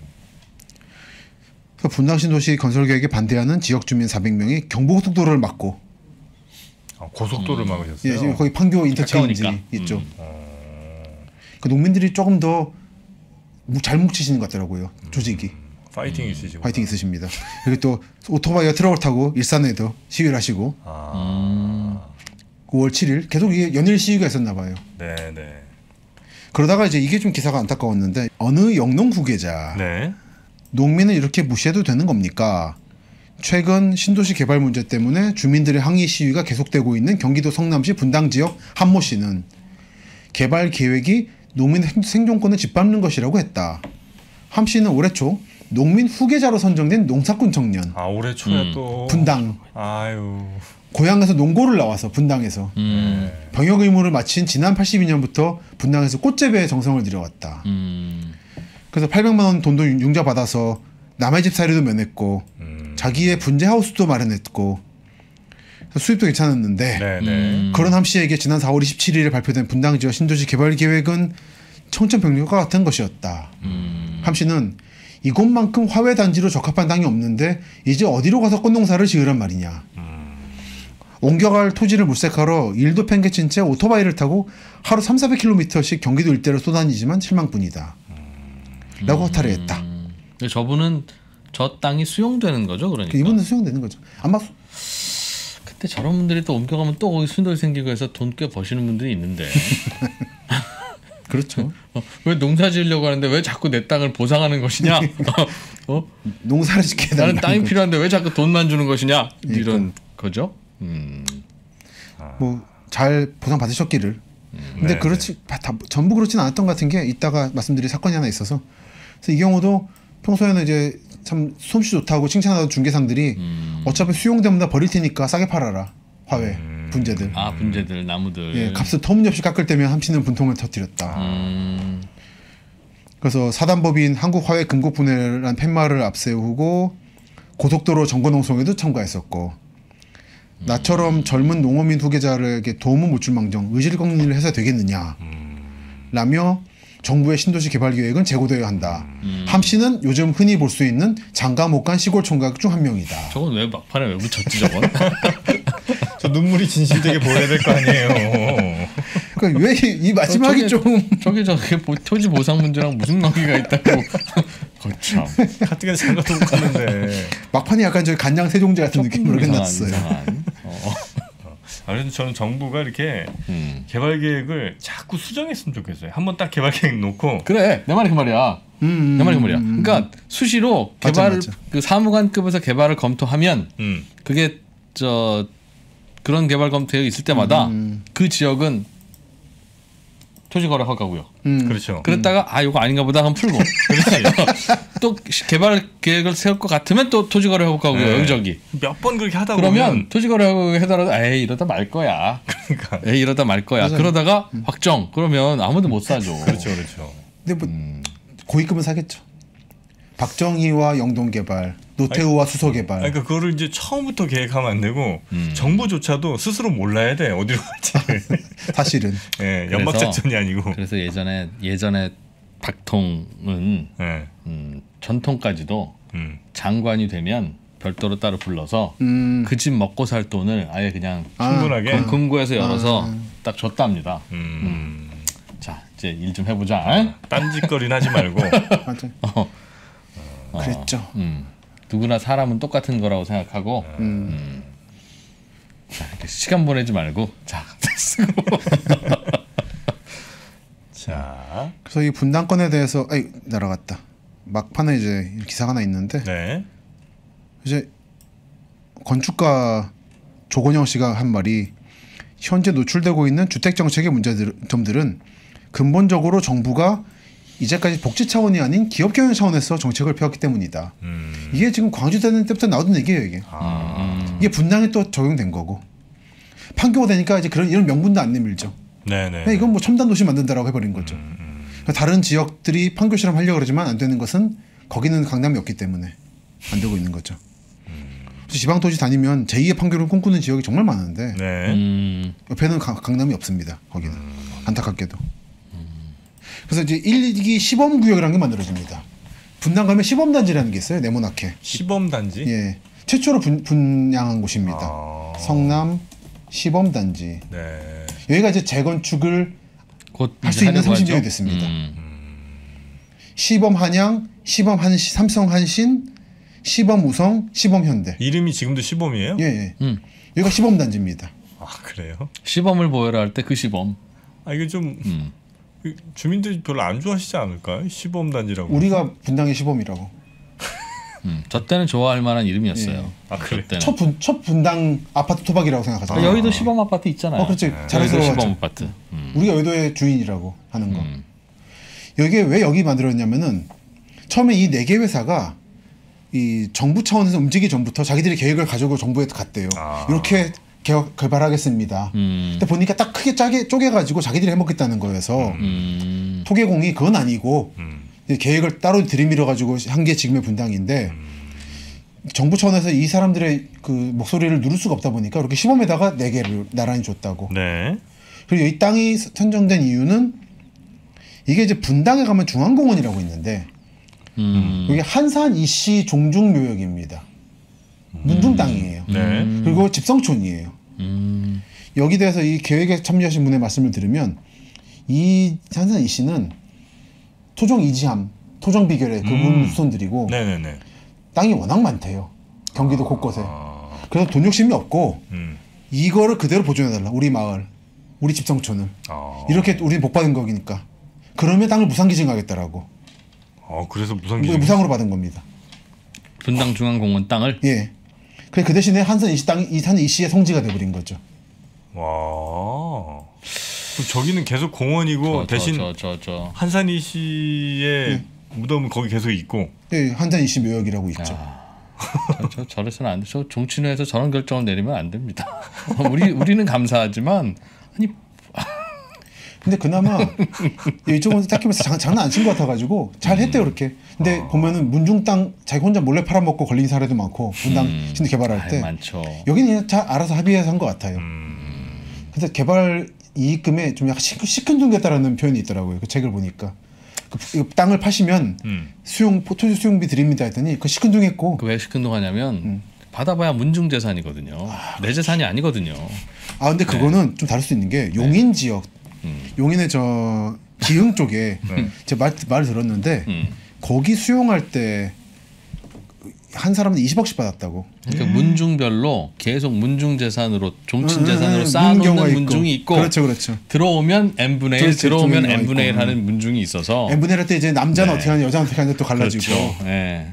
그래서 분당 신도시 건설 계획에 반대하는 지역 주민 사백 명이 경부고속도로를 막고 아, 고속도로를 막으셨어요? 예, 지금 거기 판교 인터체인지 가까우니까. 있죠. 음. 그 농민들이 조금 더 잘 뭉치시는 것 같더라고요. 조직이. 파이팅 있으시고. 화이팅 있으십니다. 그리고 또 오토바이와 트럭을 타고 일산에도 시위를 하시고 아. 구월 칠일 계속 이게 연일 시위가 있었나 봐요. 네네. 그러다가 이제 이게 좀 기사가 안타까웠는데 어느 영농 후계자 네. 농민을 이렇게 무시해도 되는 겁니까? 최근 신도시 개발 문제 때문에 주민들의 항의 시위가 계속되고 있는 경기도 성남시 분당 지역 한모 씨는 개발 계획이 농민의 생존권을 짓밟는 것이라고 했다. 함 씨는 올해 초 농민 후계자로 선정된 농사꾼 청년 아 올해 초에 음. 또. 분당 아유. 고향에서 농고를 나와서 분당에서 음. 병역 의무를 마친 지난 팔십이 년부터 분당에서 꽃재배에 정성을 들여왔다. 음. 그래서 팔백만 원 돈도 융자 받아서 남의 집 살이도 면했고 음. 자기의 분재 하우스도 마련했고 수입도 괜찮았는데 네네. 음. 그런 함 씨에게 지난 사월 이십칠일에 발표된 분당 지역 신도시 개발 계획은 청천벽력과 같은 것이었다. 음. 함 씨는 이곳만큼 화훼 단지로 적합한 땅이 없는데 이제 어디로 가서 꽃농사를 지으란 말이냐. 음. 옮겨갈 토지를 물색하러 일도 팽개친 채 오토바이를 타고 하루 삼사백 킬로미터씩 경기도 일대로 쏘다니지만 실망뿐이다. 라고 허탈을 했다. 음. 근데 저분은 저 땅이 수용되는 거죠, 그러니까. 이분은 수용되는 거죠. 아마 그때 저런 분들이 또 옮겨가면 또 거기 순돌이 생기고 해서 돈 꽤 버시는 분들이 있는데. 그렇죠. 어, 왜 농사 지으려고 하는데 왜 자꾸 내 땅을 보상하는 것이냐? 어? 농사를 짓게 나는 해달라는 땅이 거죠. 필요한데 왜 자꾸 돈만 주는 것이냐? 그러니까. 이런 거죠. 음. 뭐잘 보상 받으셨기를. 근데 네, 그렇지 다, 전부 그렇지는 않았던 것 같은 게 이따가 말씀드릴 사건이 하나 있어서. 그래서 이 경우도 평소에는 이제 참 솜씨 좋다고 칭찬하던 중개상들이 음. 어차피 수용되면 버릴 테니까 싸게 팔아라. 화훼, 음. 분재들. 아 분재들 나무들. 예, 값을 터무니없이 깎을 때면 함씨는 분통을 터뜨렸다. 음. 그래서 사단법인 한국화훼금곡분해라는 팻말을 앞세우고 고속도로 점거농성에도 참가했었고 나처럼 젊은 농어민 후계자에게 도움은 못 줄 망정 의질검리를 해서 되겠느냐 라며 정부의 신도시 개발 계획은 재고되어야 한다. 음. 함 씨는 요즘 흔히 볼 수 있는 장가 못 간 시골 총각 중 한 명이다. 저건 왜 막판에 왜 붙였지 저건? 저 눈물이 진실되게 보여야 될 거 아니에요. 그러니까 왜 이 마지막이 저게- 좀 저게 저게 보- 토지 보상 문제랑 무슨 관계가 있다고 거참. 가뜩이나 장가도 못 갔는데. 막판이 약간 저 간장 세종제 같은 느낌으로 이상한, 끝났어요. 이상한. 어. 아, 그래서 저는 정부가 이렇게 음. 개발 계획을 자꾸 수정했으면 좋겠어요. 한번 딱 개발 계획 놓고 그래 내 말이 그 말이야. 음, 내 말이 그 말이야. 음, 그러니까 수시로 맞아, 개발 맞아. 그 사무관급에서 개발을 검토하면 음. 그게 저 그런 개발 검토에 있을 때마다 음. 그 지역은 토지 거래 허가고요. 음. 그렇죠. 그랬다가 아 이거 아닌가 보다 하면 풀고 또 개발 계획을 세울 것 같으면 또 토지 거래 허가고요. 네. 여기저기. 몇 번 그렇게 하다 그러면 보면 토지 거래 허가 해더라도 에이 이러다 말 거야. 그러니까 에이 이러다 말 거야. 맞아요. 그러다가 확정 그러면 아무도 못 사죠. 그렇죠, 그렇죠. 근데 뭐 고위급은 사겠죠. 박정희와 영동개발, 노태우와 수서개발. 아니, 그러니까 그거를 이제 처음부터 계획하면 안 되고 음. 정부조차도 스스로 몰라야 돼 어디로 갈지. 사실은. 예, 그래서- 연막 작전이 아니고. 그래서 예전에 예전에 박통은 예, 음, 전통까지도 음. 장관이 되면 별도로 따로 불러서 음. 그 집 먹고 살 돈을 아예 그냥 아, 충분하게. 금- 금고에서 열어서 아. 딱 줬답니다. 음. 자 이제 일 좀 해보자. 딴짓거리는 하지 말고. 맞아. 어, 그랬죠. 음, 누구나 사람은 똑같은 거라고 생각하고 음. 자, 이렇게 시간 보내지 말고 자 쓰고 자, 그래서 이 분당권에 대해서 아이 날아갔다. 막판에 이제 기사가 하나 있는데 네. 이제 건축가 조건영 씨가 한 말이 현재 노출되고 있는 주택 정책의 문제들 점들은 근본적으로 정부가 이제까지 복지 차원이 아닌 기업 경영 차원에서 정책을 펴왔기 때문이다. 음. 이게 지금 광주되는 때부터 나오던 얘기예요. 이게 아. 이게 분당에 또 적용된 거고 판교가 되니까 이제 그런 이런 명분도 안 내밀죠. 네네. 그냥 이건 뭐 첨단 도시 만든다라고 해버린 거죠. 음. 그러니까 다른 지역들이 판교 실험 하려고 그러지만 안 되는 것은 거기는 강남이 없기 때문에 안 되고 있는 거죠. 그래서 지방 도시 다니면 제이의 판교를 꿈꾸는 지역이 정말 많은데 네. 음, 옆에는 강, 강남이 없습니다. 거기는 안타깝게도. 그래서 이제 일, 이기 시범 구역이라는 게 만들어집니다. 분당 가면 시범 단지라는 게 있어요. 네모나게. 시범 단지. 예, 최초로 분, 분양한 곳입니다. 아. 성남 시범 단지. 네. 여기가 이제 재건축을 곧 할 이제 수 있는 하려고 삼십 년이 하죠. 됐습니다. 음, 시범 한양, 시범 한시, 삼성 한신, 시범 우성, 시범 현대. 이름이 지금도 시범이에요? 예, 예. 음. 여기가 시범 단지입니다. 아 그래요? 시범을 보여라 할 때 그 시범. 아 이게 좀 음. 그 주민들이 별로 안 좋아하시지 않을까요? 시범 단지라고. 우리가 분당의 시범이라고. 음, 저 때는 좋아할 만한 이름이었어요. 예. 아, 그래? 저 때는. 첫, 분, 첫 분당 아파트 토박이라고 아, 생각하잖아요. 여의도 시범 아파트 있잖아요. 어, 그렇지. 여의도 자랑스러워하죠. 시범 아파트. 음. 우리가 여의도의 주인이라고 하는 거. 음. 여기에 왜 여기 만들었냐면은 처음에 이 네 개 회사가 이 정부 차원에서 움직이기 전부터 자기들이 계획을 가지고 정부에 갔대요. 아. 이렇게 개혁 개발하겠습니다. 음. 근데 보니까 딱 크게 짜게 쪼개가지고 자기들이 해먹겠다는 거여서 음. 토계공이 그건 아니고 음. 이제 계획을 따로 들이밀어가지고 한 게 지금의 분당인데 정부 차원에서 이 사람들의 그 목소리를 누를 수가 없다 보니까 이렇게 시범에다가 네 개를 나란히 줬다고. 네. 그리고 이 땅이 선정된 이유는 이게 이제 분당에 가면 중앙공원이라고 있는데 음. 여기 한산 이씨 종중묘역입니다. 문중 땅이에요. 네. 그리고 집성촌이에요. 음. 여기 대해서 이 계획에 참여하신 분의 말씀을 들으면 이 한산 이씨는 토종 이지함, 토종 비결의 그분 음. 후손들이고 네네네. 땅이 워낙 많대요. 경기도 곳곳에. 아. 그래서 돈 욕심이 없고 음. 이거를 그대로 보존해달라. 우리 마을, 우리 집성촌을. 아. 이렇게 우리 복 받은 거니까. 그러면 땅을 무상 기증하겠다라고. 어 그래서 무상 뭐 기준. 무상으로 받은 겁니다. 분당 중앙공원 땅을 예. 그래 그 대신에 한산 이씨 땅이 이산 이씨의 성지가 돼버린 거죠. 와. 그럼 저기는 계속 공원이고 대신 저 저 저 한산이 씨의 무덤은 거기 계속 있고. 예, 한산 이씨 묘역이라고 있죠. 저, 저 저래서는 안 돼. 저 정치인회에서 저런 결정을 내리면 안 됩니다. 우리 우리는 감사하지만 아니 근데 그나마 이쪽은 딱히 말해서 장, 장난 안 친 것 같아가지고 잘 했대요 그렇게. 근데 아. 보면은 문중 땅 자기 혼자 몰래 팔아먹고 걸린 사례도 많고 분당 음. 신도 개발할 아이, 때 많죠. 여기는 그냥 잘 알아서 합의해서 한 것 같아요. 음. 그래서 개발 이익금에 좀 약간 시큰, 시큰둥했다라는 표현이 있더라고요. 그 책을 보니까 그, 이 땅을 파시면 음. 수용 토지 수용비 드립니다 했더니 그 시큰둥했고 그 왜 시큰둥하냐면 음. 받아봐야 문중 재산이거든요. 내 재산이 아니거든요. 아 근데 그거는 좀 다를 수 있는 게 용인 지역 음. 용인의 저 기흥 쪽에 네. 제가 말, 말 들었는데 음. 거기 수용할 때 한 사람은 이십억씩 받았다고. 그러니까 문중별로 계속 문중 재산으로 종친 음, 재산으로 음, 쌓아놓는 있고. 문중이 있고 그렇죠, 그렇죠. 들어오면 n분의 일, 그렇지, 들어오면 종류가 n분의 일 있고. 하는 문중이 있어서 n분의 일 할 때 이제 남자는 네. 어떻게 하냐, 여자는 어떻게 하냐 또 갈라지고. 그렇죠. 네.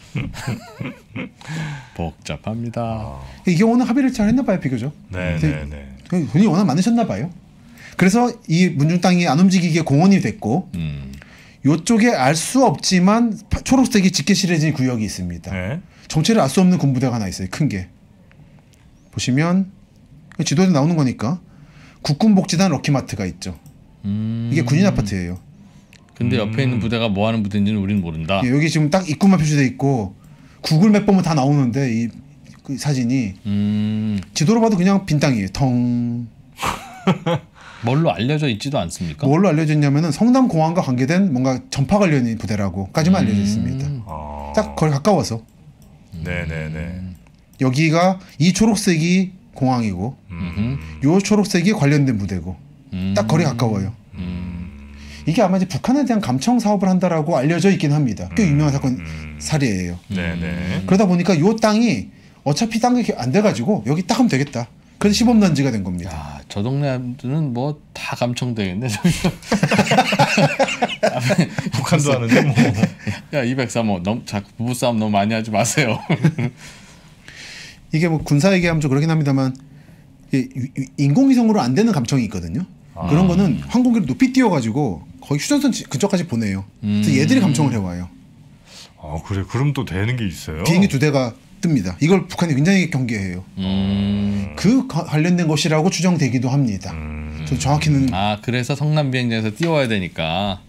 복잡합니다. 이 경우는 합의를 잘 했나 봐요, 비교적. 네네네. 돈이 워낙 많으셨나 봐요. 그래서 이 문중 땅이 안 움직이게 공원이 됐고 음. 요쪽에 알 수 없지만 파- 초록색이 짙게 칠해진 구역이 있습니다. 네. 정체를 알 수 없는 군부대가 하나 있어요. 큰 게. 보시면 지도에 나오는 거니까 국군복지단 럭키마트가 있죠. 음. 이게 군인 아파트예요. 근데 옆에 있는 부대가 뭐 하는 부대인지는 우리는 모른다. 예, 여기 지금 딱 입구만 표시돼 있고 구글 맵 보면 다 나오는데 이 그 사진이 음. 지도로 봐도 그냥 빈 땅이에요. 텅. 뭘로 알려져 있지도 않습니까? 뭘로 알려져 있냐면은 성남공항과 관계된 뭔가 전파 관련인 부대라고까지만 알려져 있습니다. 아. 딱 거리 가까워서. 네네네. 여기가 이 초록색이 공항이고 음. 요 초록색이 관련된 부대고 음. 딱 거리 가까워요. 음. 이게 아마 이제 북한에 대한 감청 사업을 한다라고 알려져 있긴 합니다. 꽤 유명한 사건 음. 사례예요. 네네. 그러다 보니까 요 땅이 어차피 딴 게 안 돼가지고 여기 딱 하면 되겠다. 그래서 시범단지가 된 겁니다. 야, 저 동네는 뭐 다 감청되겠네. 북한도 하는데 뭐. 야, 이백삼호 너무 자꾸 부부싸움 너무 많이 하지 마세요. 이게 뭐 군사 얘기하면 좀 그렇긴 합니다만 이- 이- 인공위성으로 안 되는 감청이 있거든요. 그런 거는 항공기를 높이 띄워가지고 거의 휴전선 지- 근처까지 보내요. 그래서 음. 얘들이 감청을 해와요. 아 그래 그럼 또 되는 게 있어요. 비행기 두 대가 뜹니다. 이걸 북한이 굉장히 경계해요. 음. 그 가- 관련된 것이라고 추정되기도 합니다. 음. 저 정확히는 아, 그래서 성남 비행장에서 띄워야 되니까.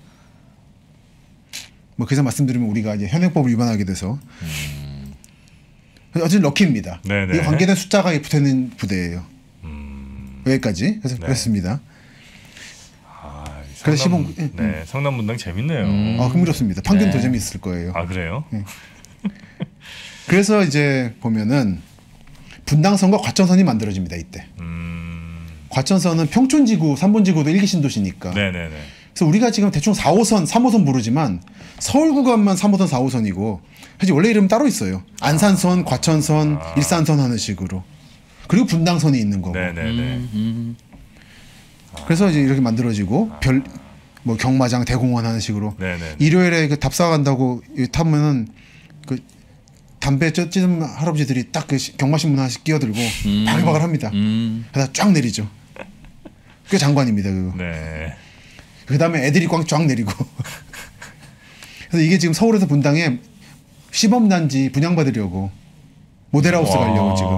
뭐 그래서 말씀드리면 우리가 이제 현행법을 위반하게 돼서 어쨌든 럭키입니다. 네네. 이 관계된 숫자가 붙어 있는 부대예요. 음. 여기까지 그래서 네. 그렇습니다. 아, 그래서 성남, 시범- 예, 네 성남 분당 재밌네요. 음. 아 흥미롭습니다. 판결 네. 더 재미있을 거예요. 아 그래요? 그래서 이제 보면은 분당선과 과천선이 만들어집니다. 이때 음. 과천선은 평촌지구, 삼본지구도 일기 신도시니까. 네네네. 그래서 우리가 지금 대충 사 호선, 삼 호선 부르지만 서울 구간만 삼 호선, 사 호선이고 사실 원래 이름 따로 있어요. 안산선, 과천선, 아. 일산선 하는 식으로. 그리고 분당선이 있는 거고. 네네네. 음, 음. 그래서 이제 이렇게 만들어지고 별 뭐 경마장, 대공원 하는 식으로. 네네. 일요일에 그 답사 간다고 타면은 그 담배 쪄 찌는 할아버지들이 딱 그 경마신문 하나씩 끼어들고 음. 바글바글 합니다. 음. 그러다 쫙 내리죠. 그게 장관입니다. 그거. 네. 그 다음에 애들이 꽝 쫙 내리고. 그래서 이게 지금 서울에서 분당에 시범단지 분양받으려고 모델하우스 가려고 지금.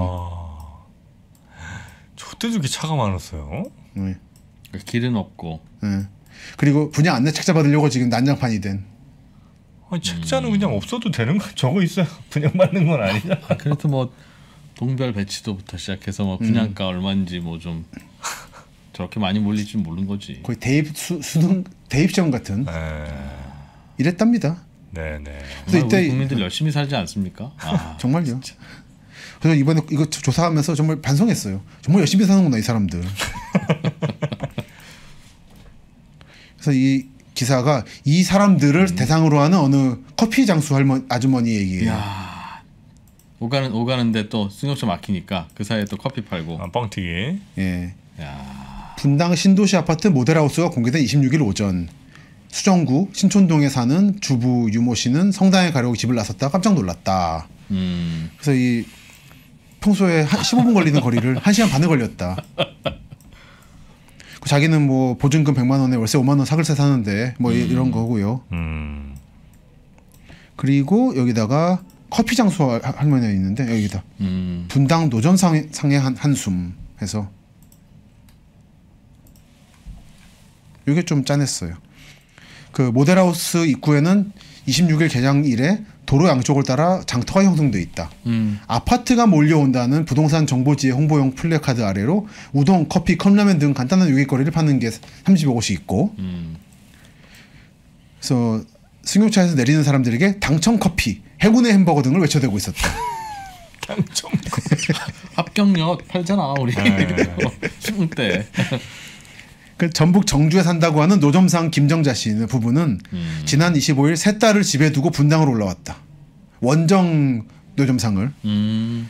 저때 저렇게 차가 많았어요. 네. 길은 없고. 네. 그리고 분양 안내 책자 받으려고 지금 난장판이 된. 아니, 책자는 그냥 없어도 되는 거 저거 있어요. 분양받는 건 아니잖아. 아, 그래도 뭐 동별 배치도부터 시작해서 뭐 분양가 얼마인지 뭐 좀 저렇게 많이 몰릴 줄 모르는 거지. 거의 대입 수, 수능 대입 시험 같은 네. 이랬답니다. 네네. 그래서 정말 이때 우리 국민들 열심히 살지 않습니까? 아, 정말요. 그래서 이번에 이거 조사하면서 정말 반성했어요. 정말 열심히 사는구나 이 사람들. 그래서 이 기사가 이 사람들을 음. 대상으로 하는 어느 커피 장수 할머 아주머니 얘기예요. 야, 오가는 오가는데 또 승용차 막히니까 그 사이에 또 커피 팔고. 아, 뻥튀기. 예. 야, 분당 신도시 아파트 모델하우스가 공개된 이십육 일 오전 수정구 신촌동에 사는 주부 유모 씨는 성당에 가려고 집을 나섰다 깜짝 놀랐다. 음, 그래서 이 평소에 한 십오 분 걸리는 거리를 한 시간 반을 걸렸다. 자기는 뭐 보증금 백만 원에 월세 오만 원 사글세 사는데 뭐 이- 이런 거고요. 음. 그리고 여기다가 커피 장수 할- 할머니가 있는데 여기다 음, 분당 노전 상해, 상해 한, 한숨 해서 이게 좀 짠했어요. 그 모델하우스 입구에는 이십육 일 개장 이래 도로 양쪽을 따라 장터가 형성돼 있다. 음, 아파트가 몰려온다는 부동산 정보지의 홍보용 플래카드 아래로 우동, 커피, 컵라면 등 간단한 요깃거리를 파는 게 삼십여 곳이 있고 음. 그래서 승용차에서 내리는 사람들에게 당첨 커피, 해군의 햄버거 등을 외쳐대고 있었다. 당첨. 합격력 팔잖아 우리 네. 스무 때. 그 전북 정주에 산다고 하는 노점상 김정자 씨 부부는 음. 지난 이십오일 세 딸을 집에 두고 분당으로 올라왔다. 원정 노점상을. 음.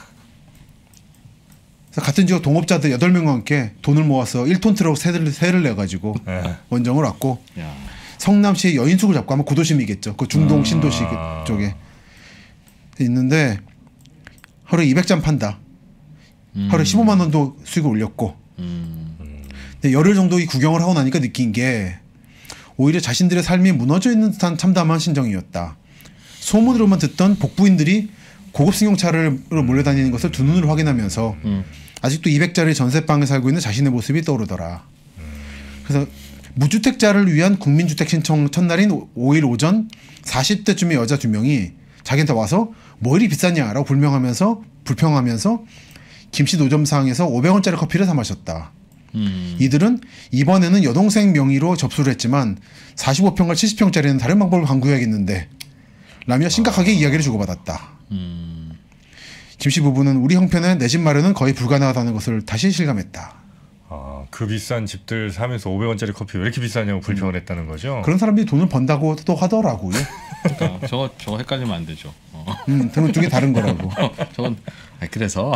그래서 같은 지역 동업자들 여덟 명과 함께 돈을 모아서 일 톤 트럭 세를, 세를 내가지고 네. 원정을 왔고 야. 성남시 여인숙을 잡고 하면 구도심이겠죠. 그 중동 아. 신도시 쪽에 있는데 하루에 이백 잔 판다. 음. 하루에 십오만 원도 수익을 올렸고 음. 근데 열흘 정도 이 구경을 하고 나니까 느낀 게 오히려 자신들의 삶이 무너져 있는 듯한 참담한 심정이었다. 소문으로만 듣던 복부인들이 고급 승용차를 몰려다니는 것을 두 눈으로 확인하면서 음. 아직도 이백 짜리 전세방에 살고 있는 자신의 모습이 떠오르더라. 그래서 무주택자를 위한 국민주택 신청 첫날인 오일 오전 사십 대쯤의 여자 두 명이 자기한테 와서 뭐 이리 비싸냐라고 불명하면서 불평하면서 김씨 노점상에서 오백 원짜리 커피를 사 마셨다. 음. 이들은 이번에는 여동생 명의로 접수를 했지만 사십오 평과 칠십 평짜리는 다른 방법을 강구해야겠는데 라며 심각하게 아. 이야기를 주고받았다. 음. 김씨 부부는 우리 형편에 내 집 마련은 거의 불가능하다는 것을 다시 실감했다. 아, 그 비싼 집들 사면서 오백 원짜리 커피 왜 이렇게 비싸냐고 불평을 했다는 거죠. 그런 사람들이 돈을 번다고 또 하더라고요. 그러니까 저거 저거 헷갈리면 안 되죠. 어. 음, 두 개 다른 거라고. 저건 아니, 그래서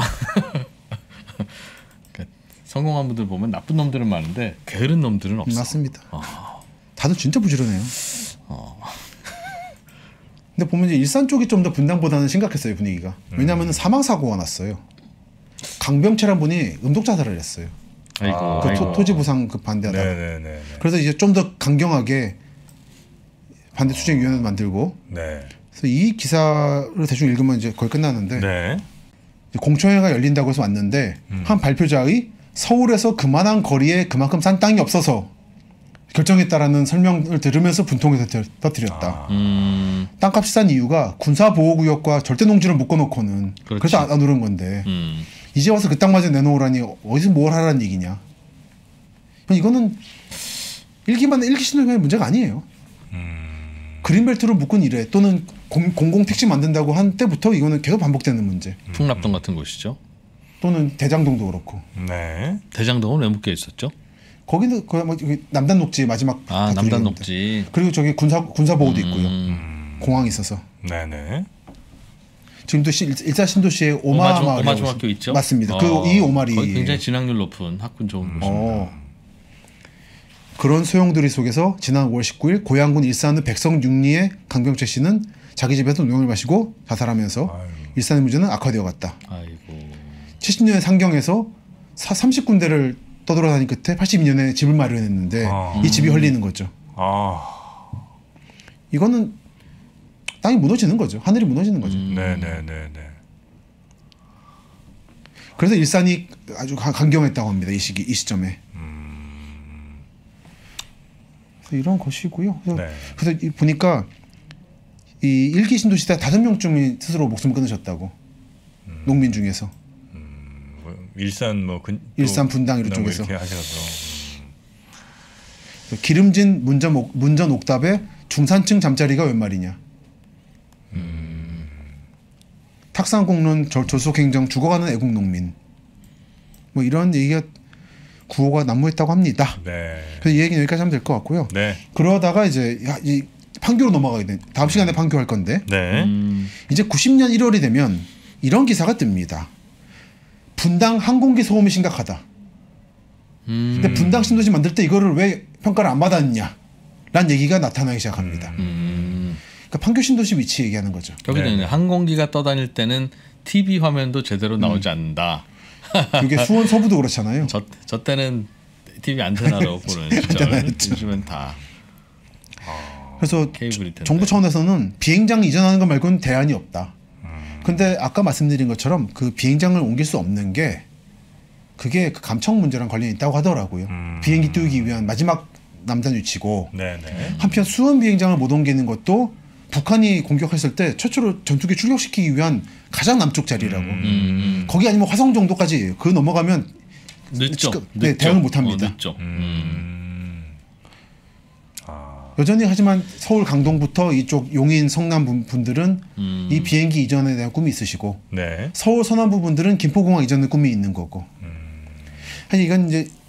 그러니까 성공한 분들 보면 나쁜 놈들은 많은데 게으른 놈들은 없어. 맞습니다. 어. 다들 진짜 부지런해요. 어. 근데 보면 이제 일산 쪽이 좀 더 분당보다는 심각했어요 분위기가. 왜냐하면 음. 사망 사고가 났어요. 강병채란 분이 음독 자살을 했어요. 아이고. 아, 그 아이고. 토, 토지 보상 그 반대하다가. 네네네. 그래서 이제 좀 더 강경하게 반대 투쟁 위원회를 만들고. 네. 그래서 이 기사를 대충 읽으면 이제 거의 끝나는데. 네. 공청회가 열린다고 해서 왔는데 음. 한 발표자의 서울에서 그만한 거리에 그만큼 싼 땅이 없어서 결정했다라는 설명을 들으면서 분통을 터뜨렸다. 아. 음. 땅값이 싼 이유가 군사보호구역과 절대농지를 묶어놓고는 그렇지. 그래서 안, 안 오른 건데 음. 이제 와서 그 땅마저 내놓으라니 어디서 뭘 하라는 얘기냐. 이거는 일기만 일기 신도시의 문제가 아니에요. 음. 그린벨트로 묶은 이래 또는 공, 공공택지 만든다고 한 때부터 이거는 계속 반복되는 문제. 풍납동 같은 곳이죠. 또는 대장동도 그렇고. 네. 대장동은 왜 묶여 있었죠? 거기는 그 뭐 남단 녹지 마지막 아 남단 녹지. 그리고 저기 군사 군사보호도 음. 있고요. 음. 공항이 있어서. 네네. 지금도 시, 일산 신도시에 오마 오마, 마을 오마 중학교 있죠? 맞습니다. 어, 그 이 오마리 거기 굉장히 진학률 높은 학군 좋은 곳입니다. 어. 그런 소용돌이 속에서 지난 오월 십구일 고양군 일산의 백성 육리의 강병채 씨는 자기 집에서 농약을 마시고 자살하면서 아유. 일산의 문제는 악화되어 갔다. 아이고. 칠십 년의 상경에서 삼십 군데를 떠돌아다닌 끝에 팔십이 년에 집을 마련했는데 아. 이 집이 헐리는 거죠. 아. 이거는 땅이 무너지는 거죠. 하늘이 무너지는 거죠. 음. 네네네네. 그래서 일산이 아주 가- 강경했다고 합니다. 이 시기 이 시점에. 음. 그래서 이런 것이고요. 그래서, 네. 그래서 이- 보니까 이 일기 신도시 때 다섯 명쯤이 스스로 목숨을 끊으셨다고. 음. 농민 중에서. 뭐 일산 뭐 근, 일산 또 분당 이런 분당 뭐 쪽에서. 이렇게 하셔서. 기름진 문전, 옥, 문전 옥답에 중산층 잠자리가 웬 말이냐. 음. 탁상공론 저소득행정 죽어가는 애국농민. 뭐 이런 얘기가 구호가 난무했다고 합니다. 네. 그래서 이 얘기는 여기까지 하면 될 것 같고요. 네. 그러다가 이제 이 판교로 넘어가게 된 다음 시간에 판교할 건데 네. 음. 이제 구십 년 일월이 되면 이런 기사가 뜹니다. 분당 항공기 소음이 심각하다. 음. 근데 분당 신도시 만들 때 이거를 왜 평가를 안 받았냐? 라는 얘기가 나타나기 시작합니다. 음. 그러니까 판교 신도시 위치 얘기하는 거죠. 여기는 네. 항공기가 떠다닐 때는 티비 화면도 제대로 나오지 음. 않는다. 그게 수원 서부도 그렇잖아요. 저, 저 때는 티비 안테나로 보는 시절. 요즘은 다 그래서 케이블일 텐데. 정부 차원에서는 비행장 이전하는 것 말고는 대안이 없다. 근데 아까 말씀드린 것처럼 그 비행장을 옮길 수 없는 게 그게 그 감청 문제랑 관련이 있다고 하더라고요. 음. 비행기 띄우기 위한 마지막 남단 위치고 네네. 한편 수원 비행장을 못 옮기는 것도 북한이 공격했을 때 최초로 전투기 출격시키기 위한 가장 남쪽 자리라고. 음. 거기 아니면 화성 정도까지 그 넘어가면 늦죠. 네, 늦죠. 대응을 못 합니다. 어, 늦죠. 음. 음. 아. 여전히 하지만 서울 강동부터 이쪽 용인 성남 분- 분들은 음. 이 비행기 이전에 대한 꿈이 있으시고 네. 서울 서남부 분들은 김포공항 이전의 꿈이 있는 거고. 음. 사실 이건 이제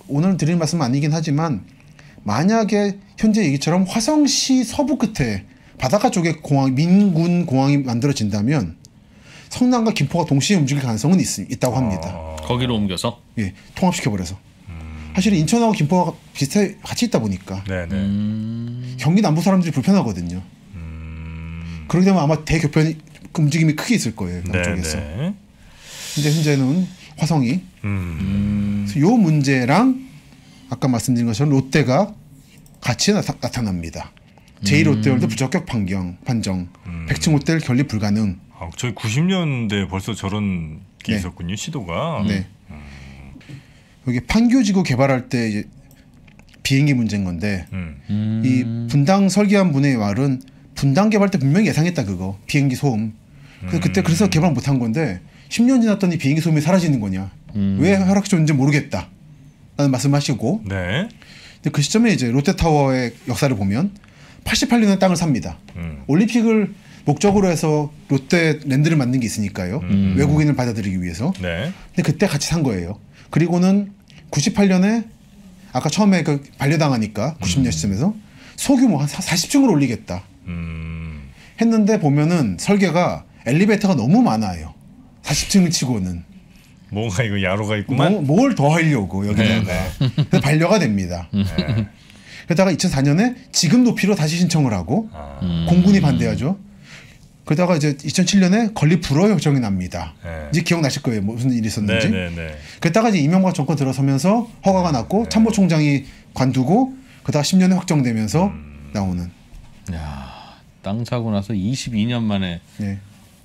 오늘 드릴 말씀은 아니긴 하지만 만약에 현재 얘기처럼 화성시 서부 끝에 바닷가 쪽에 공항, 민군 공항이 만들어진다면 성남과 김포가 동시에 움직일 가능성은 있, 있다고 합니다. 어... 거기로 옮겨서? 예, 통합시켜버려서. 음... 사실 인천하고 김포가 비슷해 같이 있다 보니까 네네. 음... 경기 남부 사람들이 불편하거든요. 음... 그렇게 되면 아마 대교편이 움직임이 크게 있을 거예요. 남쪽에서. 네네. 근데 현재는 화성이. 음... 이 문제랑 아까 말씀드린 것처럼 롯데가 같이 나타, 나타납니다. 제일 롯데월드 부적격 판경, 판정. 음. 백 층 호텔 건립 불가능. 아, 저희 구십 년대 벌써 저런 게 네. 있었군요. 시도가. 네. 음. 여기 판교지구 개발할 때 이제 비행기 문제인 건데 음. 음... 이 분당 설계한 분의 말은 분당 개발 때 분명히 예상했다 그거. 비행기 소음. 그래서 그때 그래서 개발 못한 건데 십 년 지났더니 비행기 소음이 사라지는 거냐. 음. 왜 허락이 줬는지 모르겠다. 라는 말씀하시고 네. 근데 그 시점에 이제 롯데타워의 역사를 보면 팔십팔 년에 땅을 삽니다. 음. 올림픽을 목적으로 해서 롯데랜드를 만든 게 있으니까요. 음. 외국인을 받아들이기 위해서. 네. 근데 그때 같이 산 거예요. 그리고는 구십팔 년에 아까 처음에 그 반려당하니까 구십 년 시점에서 소규모 한 사십 층을 올리겠다. 음. 했는데 보면은 설계가 엘리베이터가 너무 많아요. 사십 층을 치고는. 뭔가 이거 야로가 있구만. 뭐, 뭘 더 하려고 여기다가. 네, 그래서 반려가 됩니다. 네. 그러다가 이천사 년에 지금 높이로 다시 신청을 하고 아. 음. 공군이 반대하죠. 그러다가 이제 이천칠 년에 건립 불허 결정이 납니다. 네. 이제 기억나실 거예요. 무슨 일이 있었는지. 네, 네, 네. 그러다가 이제 이명박 정권 들어서면서 허가가 났고 네. 참모총장이 관두고 그러다가 십 년에 확정되면서 음. 나오는. 야, 땅 사고 나서 이십이 년 만에. 네.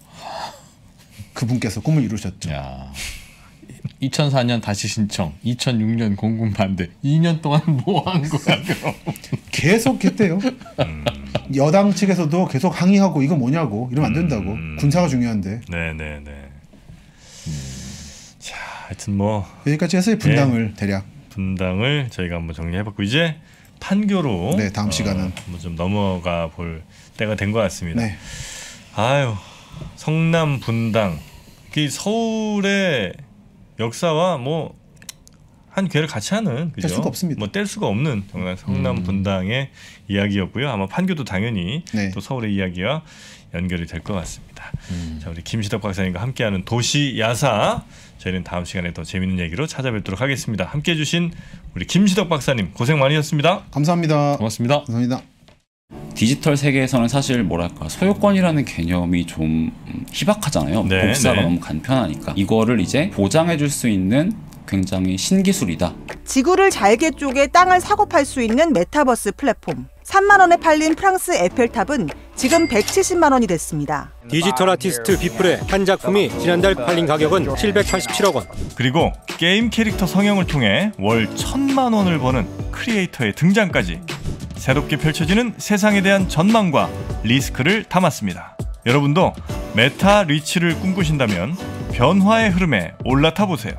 그분께서 꿈을 이루셨죠. 야. 이천사 년 다시 신청, 이천육 년 공군 반대. 이 년 동안 뭐 한 거야 그럼? 계속 했대요. 음. 여당 측에서도 계속 항의하고 이거 뭐냐고 이러면 안 된다고. 음. 군사가 중요한데. 네, 네, 네. 음. 자, 하여튼 뭐 여기까지 해서 분당을 대략. 분당을 저희가 한번 정리해봤고 이제 판교로 네, 다음 시간은 어, 한번 좀 넘어가 볼 때가 된 것 같습니다. 네. 아유, 성남 분당, 그 서울의 역사와 뭐 한 괴를 같이 하는 그죠? 뗄 수가 없습니다. 뭐 뗄 수가 없는 정말 성남 음. 분당의 이야기였고요. 아마 판교도 당연히 네. 또 서울의 이야기와 연결이 될 것 같습니다. 음. 자, 우리 김시덕 박사님과 함께하는 도시 야사, 저희는 다음 시간에 더 재밌는 얘기로 찾아뵙도록 하겠습니다. 함께해 주신 우리 김시덕 박사님 고생 많으셨습니다. 감사합니다. 고맙습니다. 감사합니다. 디지털 세계에서는 사실 뭐랄까 소유권이라는 개념이 좀 희박하잖아요. 네, 복사가 네. 너무 간편하니까 이거를 이제 보장해줄 수 있는 굉장히 신기술이다. 지구를 잘게 쪼개 땅을 사고 팔 수 있는 메타버스 플랫폼. 삼만 원에 팔린 프랑스 에펠탑은 지금 백칠십만 원이 됐습니다. 디지털 아티스트 비플의 한 작품이 지난달 팔린 가격은 칠백팔십칠억 원. 그리고 게임 캐릭터 성형을 통해 월 천만 원을 버는 크리에이터의 등장까지 새롭게 펼쳐지는 세상에 대한 전망과 리스크를 담았습니다. 여러분도 메타 리치를 꿈꾸신다면 변화의 흐름에 올라타 보세요.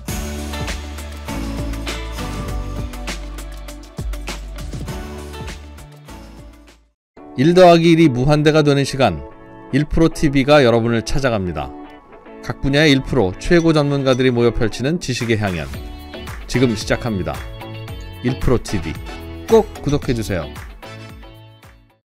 일 더하기 일이 무한대가 되는 시간, 일 프로티비가 여러분을 찾아갑니다. 각 분야의 일 프로 최고 전문가들이 모여 펼치는 지식의 향연, 지금 시작합니다. 일 프로티비 꼭 구독해주세요.